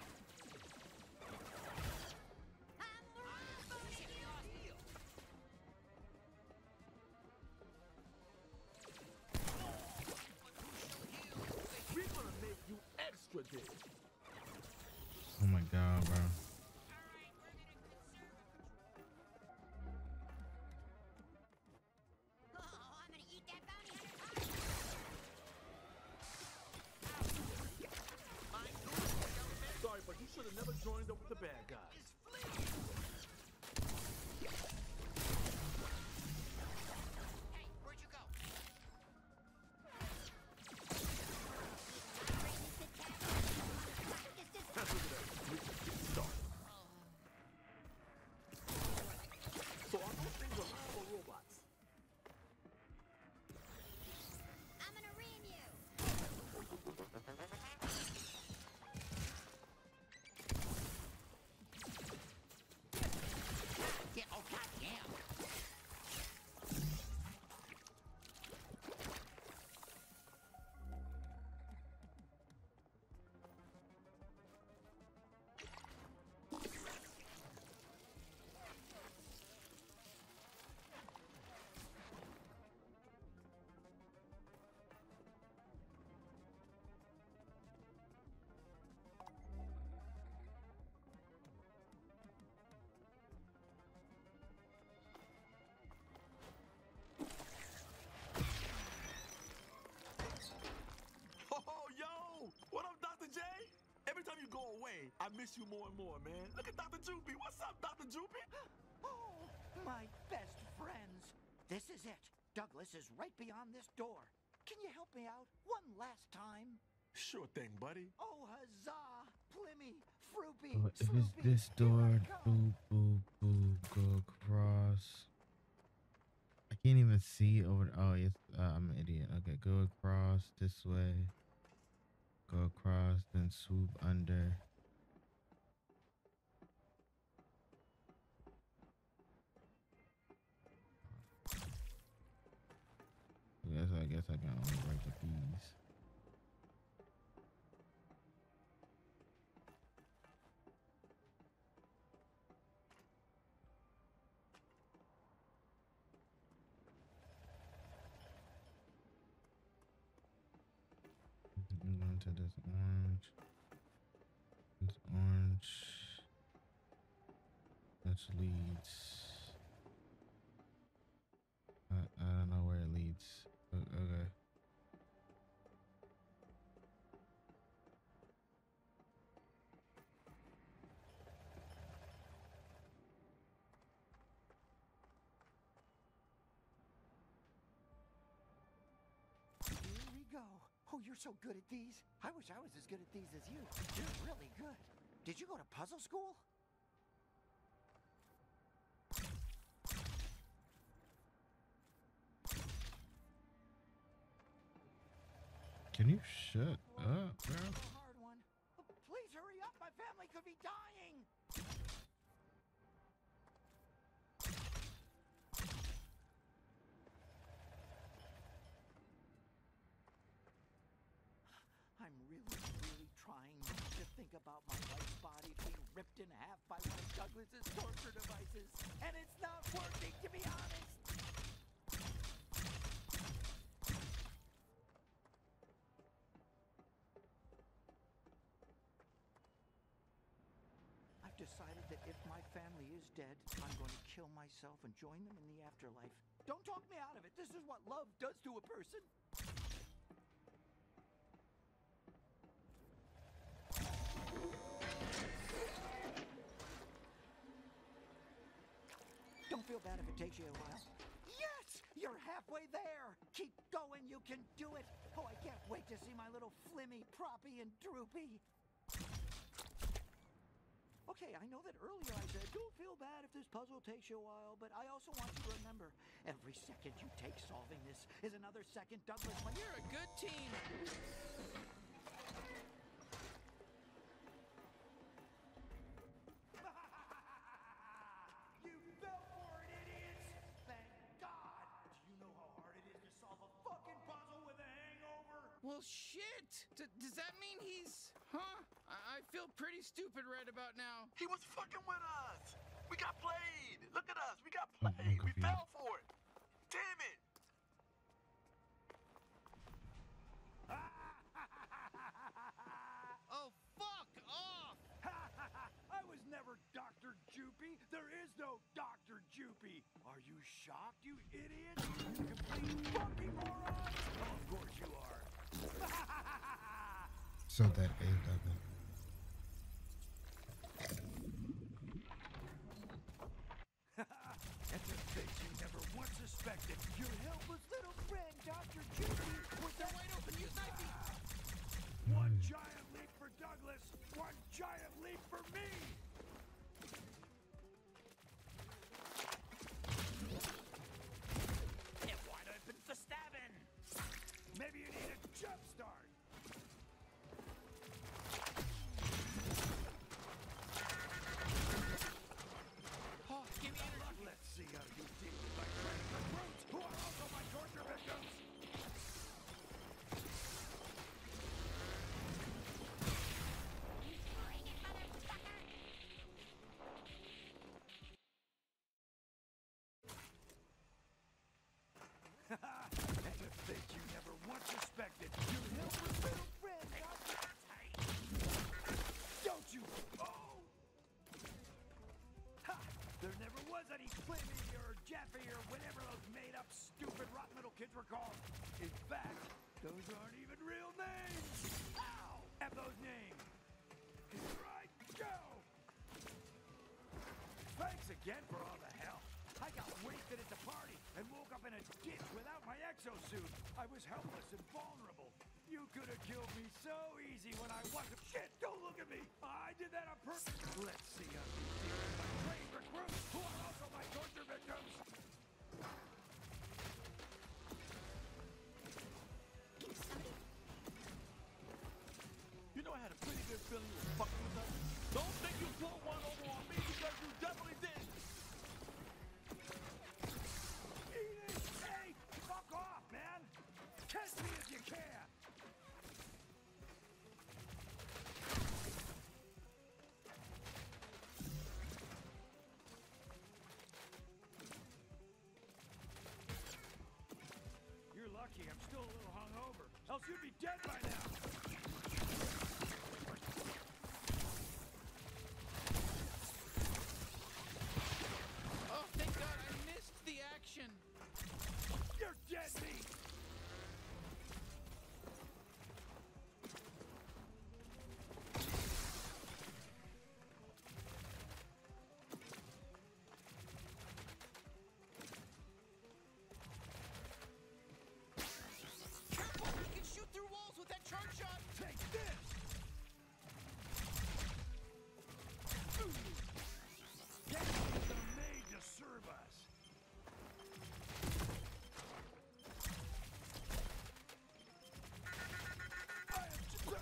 We're gonna make you extra big. Oh my god, bro. Oh, I'm gonna eat that bounty hunter. Sorry, but you should have never joined up with the bad guys. Hey, where'd you go? Let's look at that. We can get started. So are those things alive or robots? I'm gonna ream you. I miss you more and more, man. Look at Doctor Joopy. What's up, Doctor Joopy? Oh, my best friends. This is it. Douglas is right beyond this door. Can you help me out one last time? Sure thing, buddy. Oh, huzzah! Plimmy, Froopy, Oh, if it's Sloopy, this door, boo, boo, boo, go across. I can't even see over. Oh, yes, uh, I'm an idiot. Okay, go across this way. Go across, then swoop under. Yes, I guess I can only break with these. I'm going to this orange. This orange. Which leads. I, I don't know where it leads. O- Okay. Here we go. Oh, you're so good at these. I wish I was as good at these as you. You're really good. Did you go to puzzle school? Can you shut up, bro? Hard one. Please hurry up. My family could be dying. I'm really, really trying not to think about my wife's body being ripped in half by one of Douglas's torture devices. And it's not working, to be honest. I've decided that if my family is dead, I'm going to kill myself and join them in the afterlife. Don't talk me out of it. This is what love does to a person. Don't feel bad if it takes you a while. Yes! You're halfway there! Keep going, you can do it! Oh, I can't wait to see my little Flimmy, Proppy, and Droopy! Okay, I know that earlier I said, don't feel bad if this puzzle takes you a while, but I also want you to remember, every second you take solving this is another second Douglas when You're a good team! You fell for it, idiots! Thank God! Do you know how hard it is to solve a fucking puzzle with a hangover? Well, shit! D does that mean he's... Huh? I, I feel pretty stupid right about now. He was fucking with us. We got played. Look at us. We got played. We fell for it. Damn it. Oh, fuck off! I was never Doctor Joopy. There is no Doctor Joopy. Are you shocked, you idiot? You complete fucking moron? Oh, of course you are. So that is Douglas. That's a face you never once suspected. Your helpless little friend, Doctor Joopy, was They're wide open. Use knifey. one giant leap for Douglas, one giant leap for me. It wide open for stabbing. Maybe you need a jump start. Oh, give me energy. Let's see how you deal with my training recruits, who are also my torture victims. Bring it, motherfucker! That's a face you never once suspected. Your helpless little friend, Doctor Don't you? Oh! Ha! There never was any Flimmy or Jeffy or whatever those made-up, stupid, rotten little kids were called. In fact, those aren't even real names. Ow! Have those names. Here I go! Thanks again for all the help. I got wasted at the party and woke up in a ditch without my exosuit. I was helpless and vulnerable. You could have killed me so easy when I wasn't. Shit, don't look at me. I did that on purpose. Let's see how you deal with my trained recruits who are also my torture victims. You know, I had a pretty good feeling you were fucking with us. Don't think you pulled one over on me because you definitely did. Eat it! Hey! Fuck off, man! Catch me if you can! You're lucky I'm still a little hungover. Else you'd be dead by now! Oh, thank God I missed the action. You're dead meat! Careful, you can shoot through walls with that charge shot. Take this! Gangsters are made to serve us. I am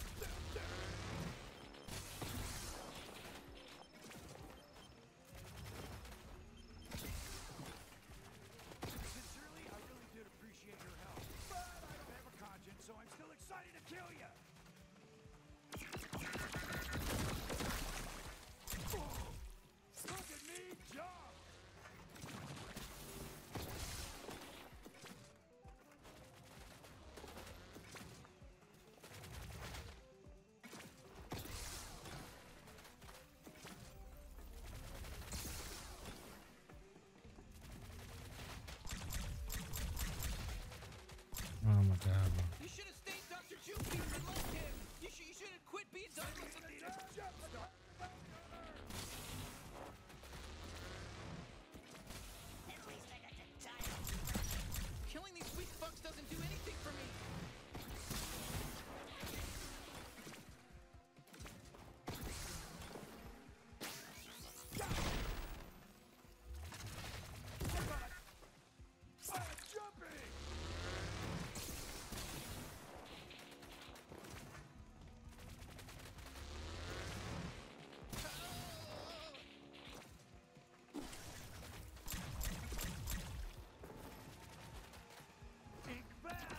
Sincerely, I really did appreciate your help, but I don't have a conscience, so I'm still excited to kill you. Look at me jump! Oh my God, bro. You should have stayed Doctor Juicy and left him. You should you should have quit being Douglas. And At least I got the title. killing these weak fucks doesn't do anything for me. I'm jumping! Ink back!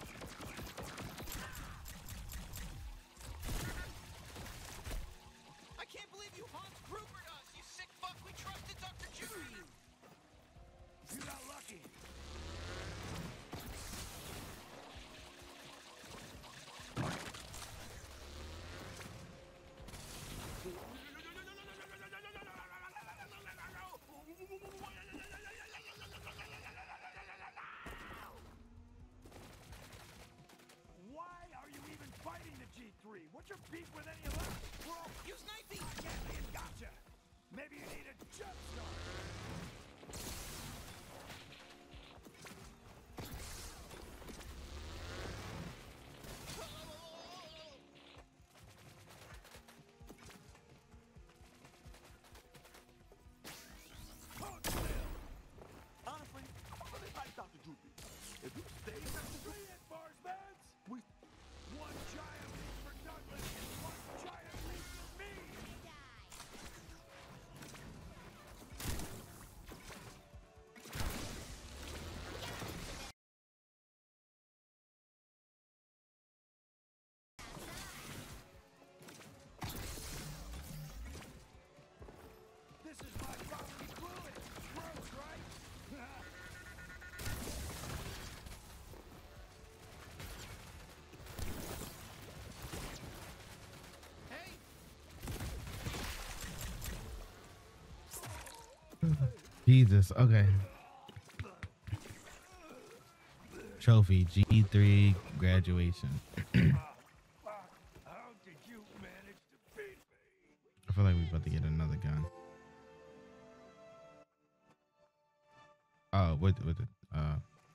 I can't believe you Hans Grubered us, you sick fuck. We trusted Doctor Juicy. You got lucky. Why are you even fighting the G three? What's your beef with any of us? We're all Use knifey. Gatling gotcha. Maybe you need a jump start. Hold still. Honestly, I really like Doctor Droopy. If you stay Doctor Droopy, Reinforcements! we One giant leap for Douglas and one giant leap for me! This is my bodily fluid! Gross, right? Hey, Jesus. Okay. Trophy G three graduation. How did you manage to beat me? I feel like we about to get another gun. Oh, what? What? Uh,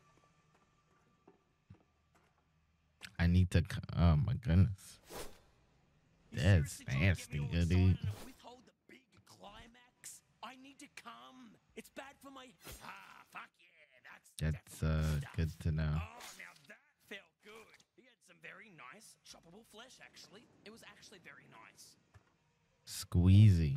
I need to. c- Oh my goodness. That's nasty, good dude. Withhold the big climax. I need to come. It's bad for my. Ah, fuck yeah. That's. That's uh good to know. Oh, now that felt good. He had some very nice choppable flesh. Actually, it was actually very nice. Squeezy.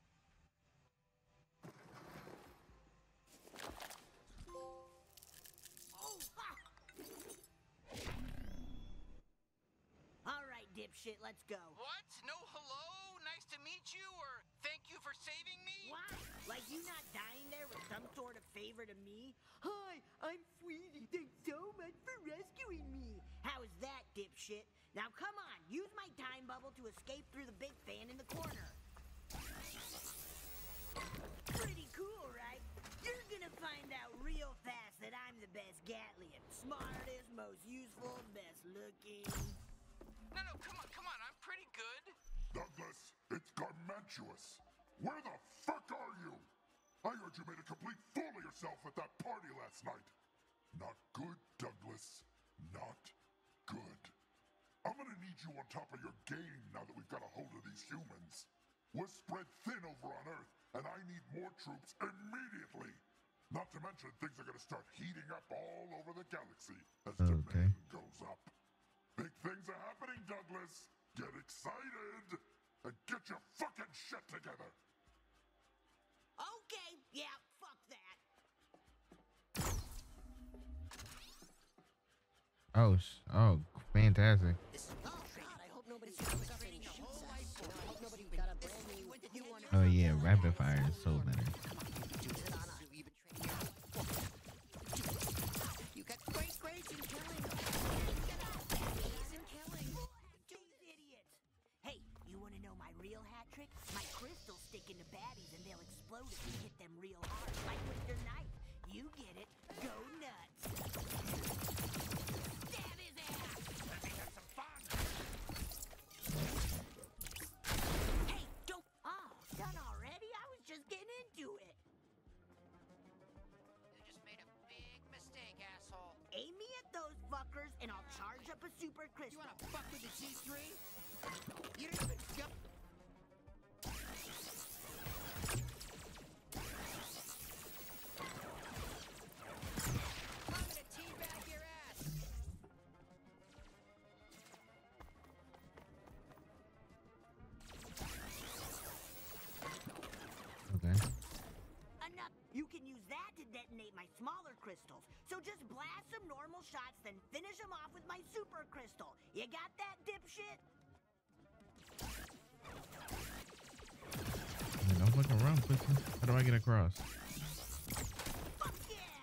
All right, dipshit, let's go. What? No hello? Nice to meet you, or thank you for saving me? What? Like you not dying there with some sort of favor to me? Hi, I'm Sweetie. Thanks so much for rescuing me. How is that, dipshit? Now come on, use my time bubble to escape through the big fan in the corner. Pretty cool, right? You're gonna find out real fast that I'm the best Gatlian. Smartest, most useful, best looking. No, no, come on, come on. I'm pretty good. Douglas, it's gargantuous. Where the fuck are you? I heard you made a complete fool of yourself at that party last night. Not good, Douglas. Not good. I'm gonna need you on top of your game now that we've got a hold of these humans. We're spread thin over on Earth, and I need more troops immediately. Not to mention, things are gonna start heating up all over the galaxy as Okay. demand goes up. Big things are happening, Douglas. Get excited and get your fucking shit together. Okay, yeah, fuck that. Oh, sh- oh, fantastic. Oh yeah, rapid fire is so better. You got great grades in killing. These idiots. Hey, you want to know my real hat trick? My crystals stick into baddies and they'll explode if you hit them real hard, like with your knife. You get it. Go nuts. Stab his ass. Let me have some fun. Hey, don't. Oh, done already? I was just getting into it. You just made a big mistake, asshole. Aim me at those fuckers and I'll charge up a super crystal. You wanna fuck with the G three? You don't even jump. I'm gonna teabag your ass. Okay. Enough. You can use that to detonate my smaller crystals. So just blast some normal shots, then finish them off with my super crystal. You got that, dipshit? Man, don't look around, pussy. How do I get across? Fuck yeah!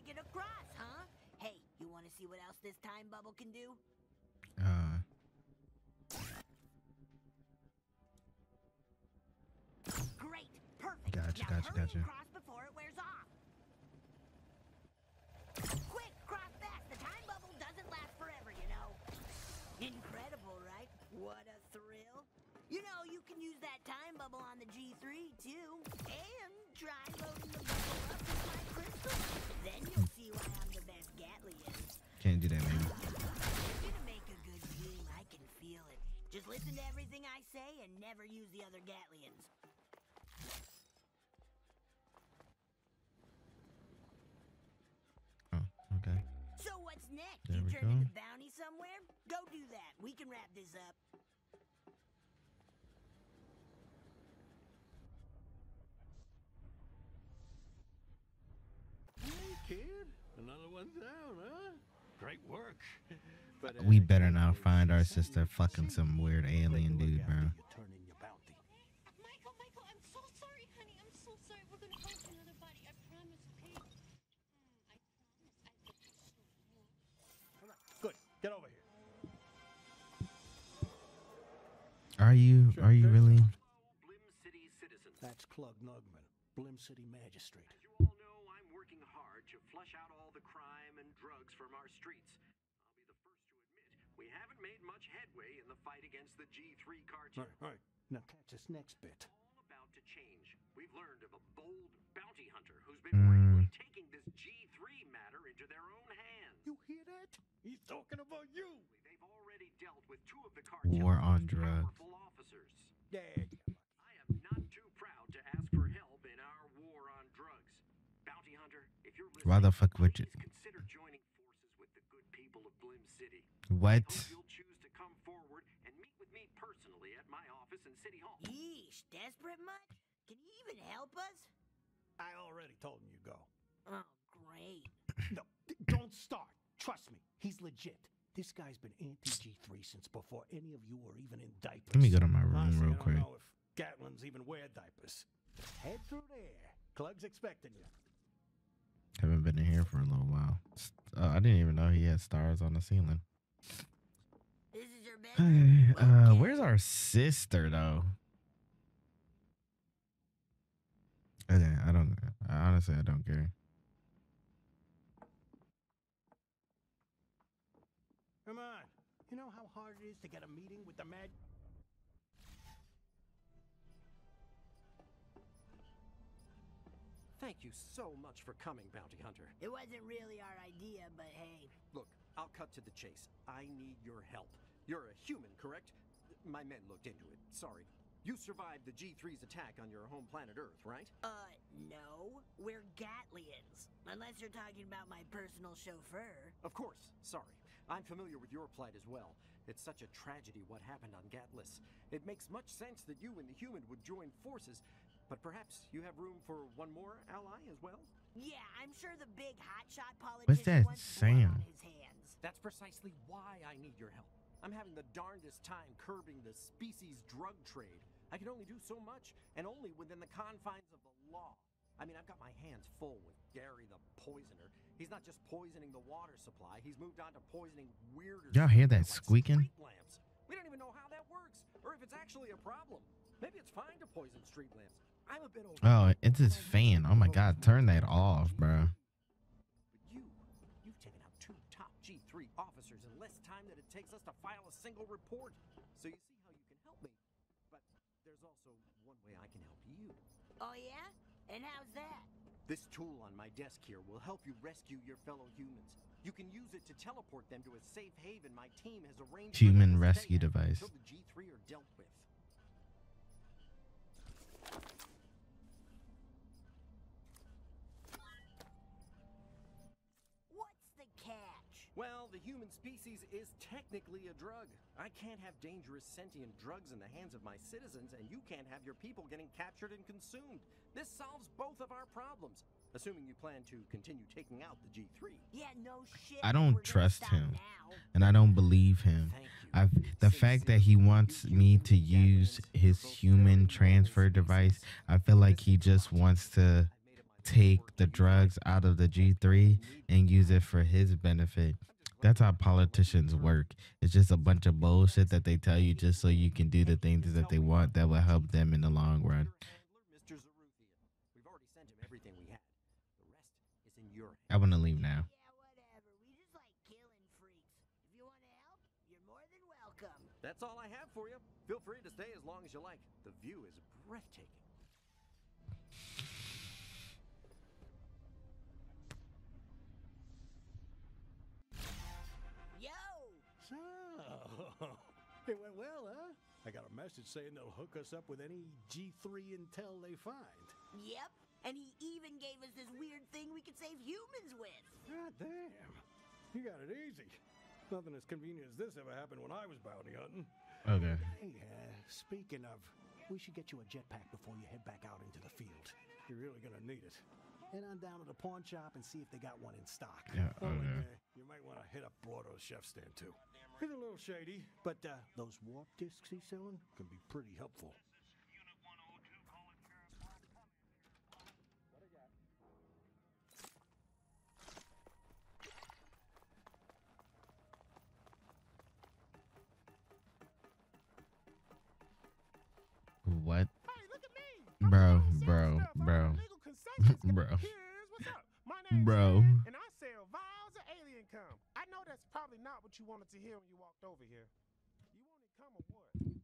make it across, huh? Hey, you want to see what else this time bubble can do? Uh. Great, perfect. Gotcha, now gotcha, hurry gotcha. and cross before it wears off. Quick, cross fast. The time bubble doesn't last forever, you know. Incredible, right? What a thrill. You know, you can use that time bubble on the G three, too. And try loading the bubble up with my crystal. Then you'll see why I'm the best Gatlian. Can't do that, man. You're gonna make a good team. I can feel it. Just listen to everything I say and never use the other Gatlians. Oh, okay. So what's next? There you we turn go. into bounty somewhere? Go do that. We can wrap this up. Hey, kid. Another one down, huh? Great work. But, uh, We better not find our sister fucking some weird alien dude, bro. turn in your bounty. Michael, Michael, I'm so sorry, honey. I'm so sorry. We're gonna find another body. I promise, okay? Mm, I promise. I will show you. All right, good. Get over here. Are you? Are you really? Blim City citizens. That's Clug Nugman, Blim City Magistrate. As you all know, I'm working hard to flush out all the crime and drugs from our streets. I'll be the first to admit we haven't made much headway in the fight against the G three cartel. All right, all right. Now catch this next bit. All about to change. We've learned of a bold bounty hunter who's been bravely taking this G three matter into their own hands. You hear that? He's talking about you. They've already dealt with two of the cartel's War on most drugs. powerful officers. Yeah. I am not too proud to ask for help in our war on drugs. Bounty hunter, if you're listening, Why the fuck would you? please consider joining forces with the good people of Blim City. What? I hope you'll choose to come forward and meet with me personally at my office in City Hall. Yeesh, desperate much? Can he even help us? I already told him you go. Oh, great. No, d- don't start. Trust me, he's legit. This guy's been anti-G three since before any of you were even in diapers. Let me go to my room Honestly, real I don't quick. know if Gatlins even wear diapers. Head through there. Clug's expecting you. Haven't been in here for a little while. Uh, I didn't even know he had stars on the ceiling. This is your bed. Hey, uh, where's our sister though? Okay, I don't. I honestly, I don't care. Come on. You know how hard it is to get a meeting with the mag... Thank you so much for coming, Bounty Hunter. It wasn't really our idea, but hey. Look, I'll cut to the chase. I need your help. You're a human, correct? My men looked into it. Sorry. You survived the G three's attack on your home planet Earth, right? Uh, no. We're Gatlians. Unless you're talking about my personal chauffeur. Of course. Sorry. I'm familiar with your plight as well. It's such a tragedy what happened on Gatlis. It makes much sense that you and the human would join forces, but perhaps you have room for one more ally as well? Yeah, I'm sure the big hotshot politician What's that wants blood sound? on his hands. That's precisely why I need your help. I'm having the darndest time curbing the species drug trade. I can only do so much, and only within the confines of the law. I mean, I've got my hands full with Gary the Poisoner. He's not just poisoning the water supply, he's moved on to poisoning weirder Y'all hear that stuff like squeaking? street lamps. We don't even know how that works, or if it's actually a problem. Maybe it's fine to poison street lamps. I'm a bit over. Oh, it's his fan. Oh my God, turn that off, bro. But you, you've taken out two top G three officers in less time than it takes us to file a single report. So you see how you can help me. But there's also one way I can help you. Oh, yeah? And how's that? This tool on my desk here will help you rescue your fellow humans. You can use it to teleport them to a safe haven my team has arranged. for them Human to stay rescue at device. Until the G three are dealt with. What's the catch? Well, the human species is technically a drug. I can't have dangerous sentient drugs in the hands of my citizens, and you can't have your people getting captured and consumed. This solves both of our problems, assuming you plan to continue taking out the G three. Yeah, no shit. I We're don't gonna trust stop him, now. and I don't believe him. I've the fact that he wants me to use his human transfer device. I feel like he just wants to take the drugs out of the G three and use it for his benefit. That's how politicians work. It's just a bunch of bullshit that they tell you just so you can do the things that they want that will help them in the long run. Mister Zaruthian. We've already sent him everything we had. The rest is in your hands. I want to leave now. That's all I have for you. Feel free to stay as long as you like. The view is breathtaking. Yo! So, it went well, huh? I got a message saying they'll hook us up with any G three intel they find. Yep, and he even gave us this weird thing we could save humans with. God damn. You got it easy. Nothing as convenient as this ever happened when I was bounty hunting. Okay. Hey, uh, speaking of, we should get you a jetpack before you head back out into the field. You're really gonna need it. Head on down to the pawn shop and see if they got one in stock. Yeah, Oh, and, okay. uh, you might want to hit up Bordo's chef stand too. He's a little shady, but uh, those warp discs he's selling can be pretty helpful. What? Bro, bro, bro, bro, bro. And I sell vials of alien cum. I know that's probably not what you wanted to hear when you walked over here. You wanted cum or what?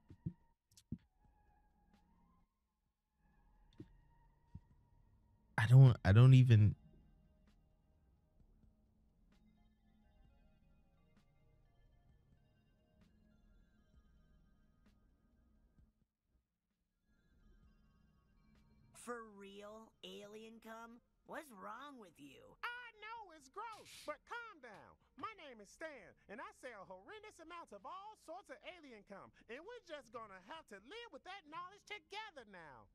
I don't. I don't even. For real, alien cum? What's wrong with you? I know it's gross, but calm down. My name is Stan, and I sell horrendous amounts of all sorts of alien cum, and we're just gonna have to live with that knowledge together now.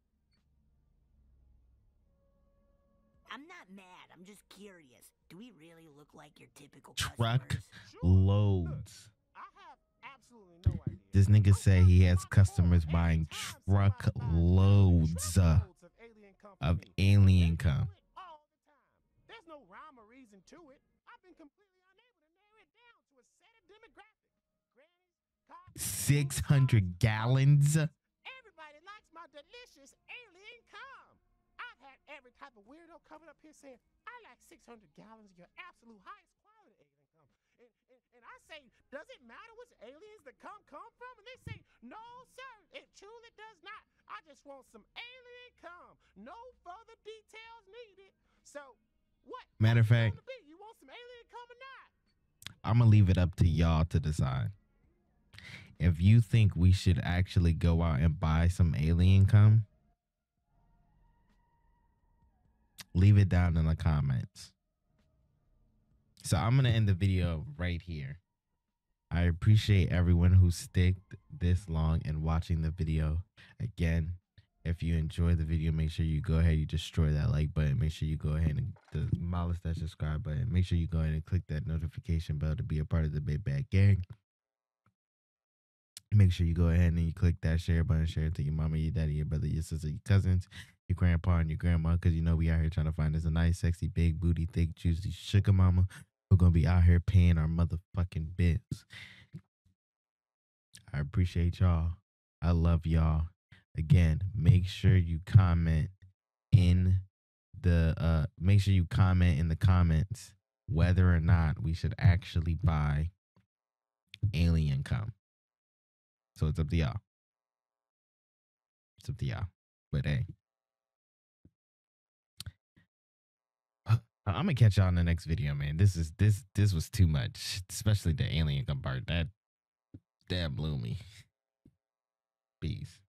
I'm not mad, I'm just curious. Do we really look like your typical Truck customers? loads. I have absolutely no idea. This nigga say he has customers buying truck loads uh, of alien cum. There's no rhyme or reason to it. I've been completely unable to narrow it down to a set of demographics. Grannies, cops, Six hundred gallons. everybody likes my delicious alien cum. I've had every type of weirdo coming up here saying, I like six hundred gallons of your absolute highest quality alien cum. And, and, and I say, does it matter which aliens the cum come from? And they say, no, sir, it truly does not. I just want some alien cum. No further details needed. So, what? Matter of fact, You want some alien cum or not? I'm gonna leave it up to y'all to decide. If you think we should actually go out and buy some alien cum, leave it down in the comments. So I'm gonna end the video right here. I appreciate everyone who sticked this long and watching the video. Again, if you enjoy the video, make sure you go ahead, you destroy that like button. Make sure you go ahead and demolish that subscribe button. Make sure you go ahead and click that notification bell to be a part of the Big Bad Gang. Make sure you go ahead and you click that share button, share it to your mama, your daddy, your brother, your sister, your cousins, your grandpa, and your grandma, because you know we out here trying to find us a nice, sexy, big booty, thick, juicy sugar mama. We're gonna be out here paying our motherfucking bills. I appreciate y'all. I love y'all. Again, make sure you comment in the uh make sure you comment in the comments whether or not we should actually buy alien cum. So it's up to y'all. It's up to y'all. But hey, I'm gonna catch y'all in the next video, man. This is this this was too much, especially the alien cum part. That that blew me. Peace.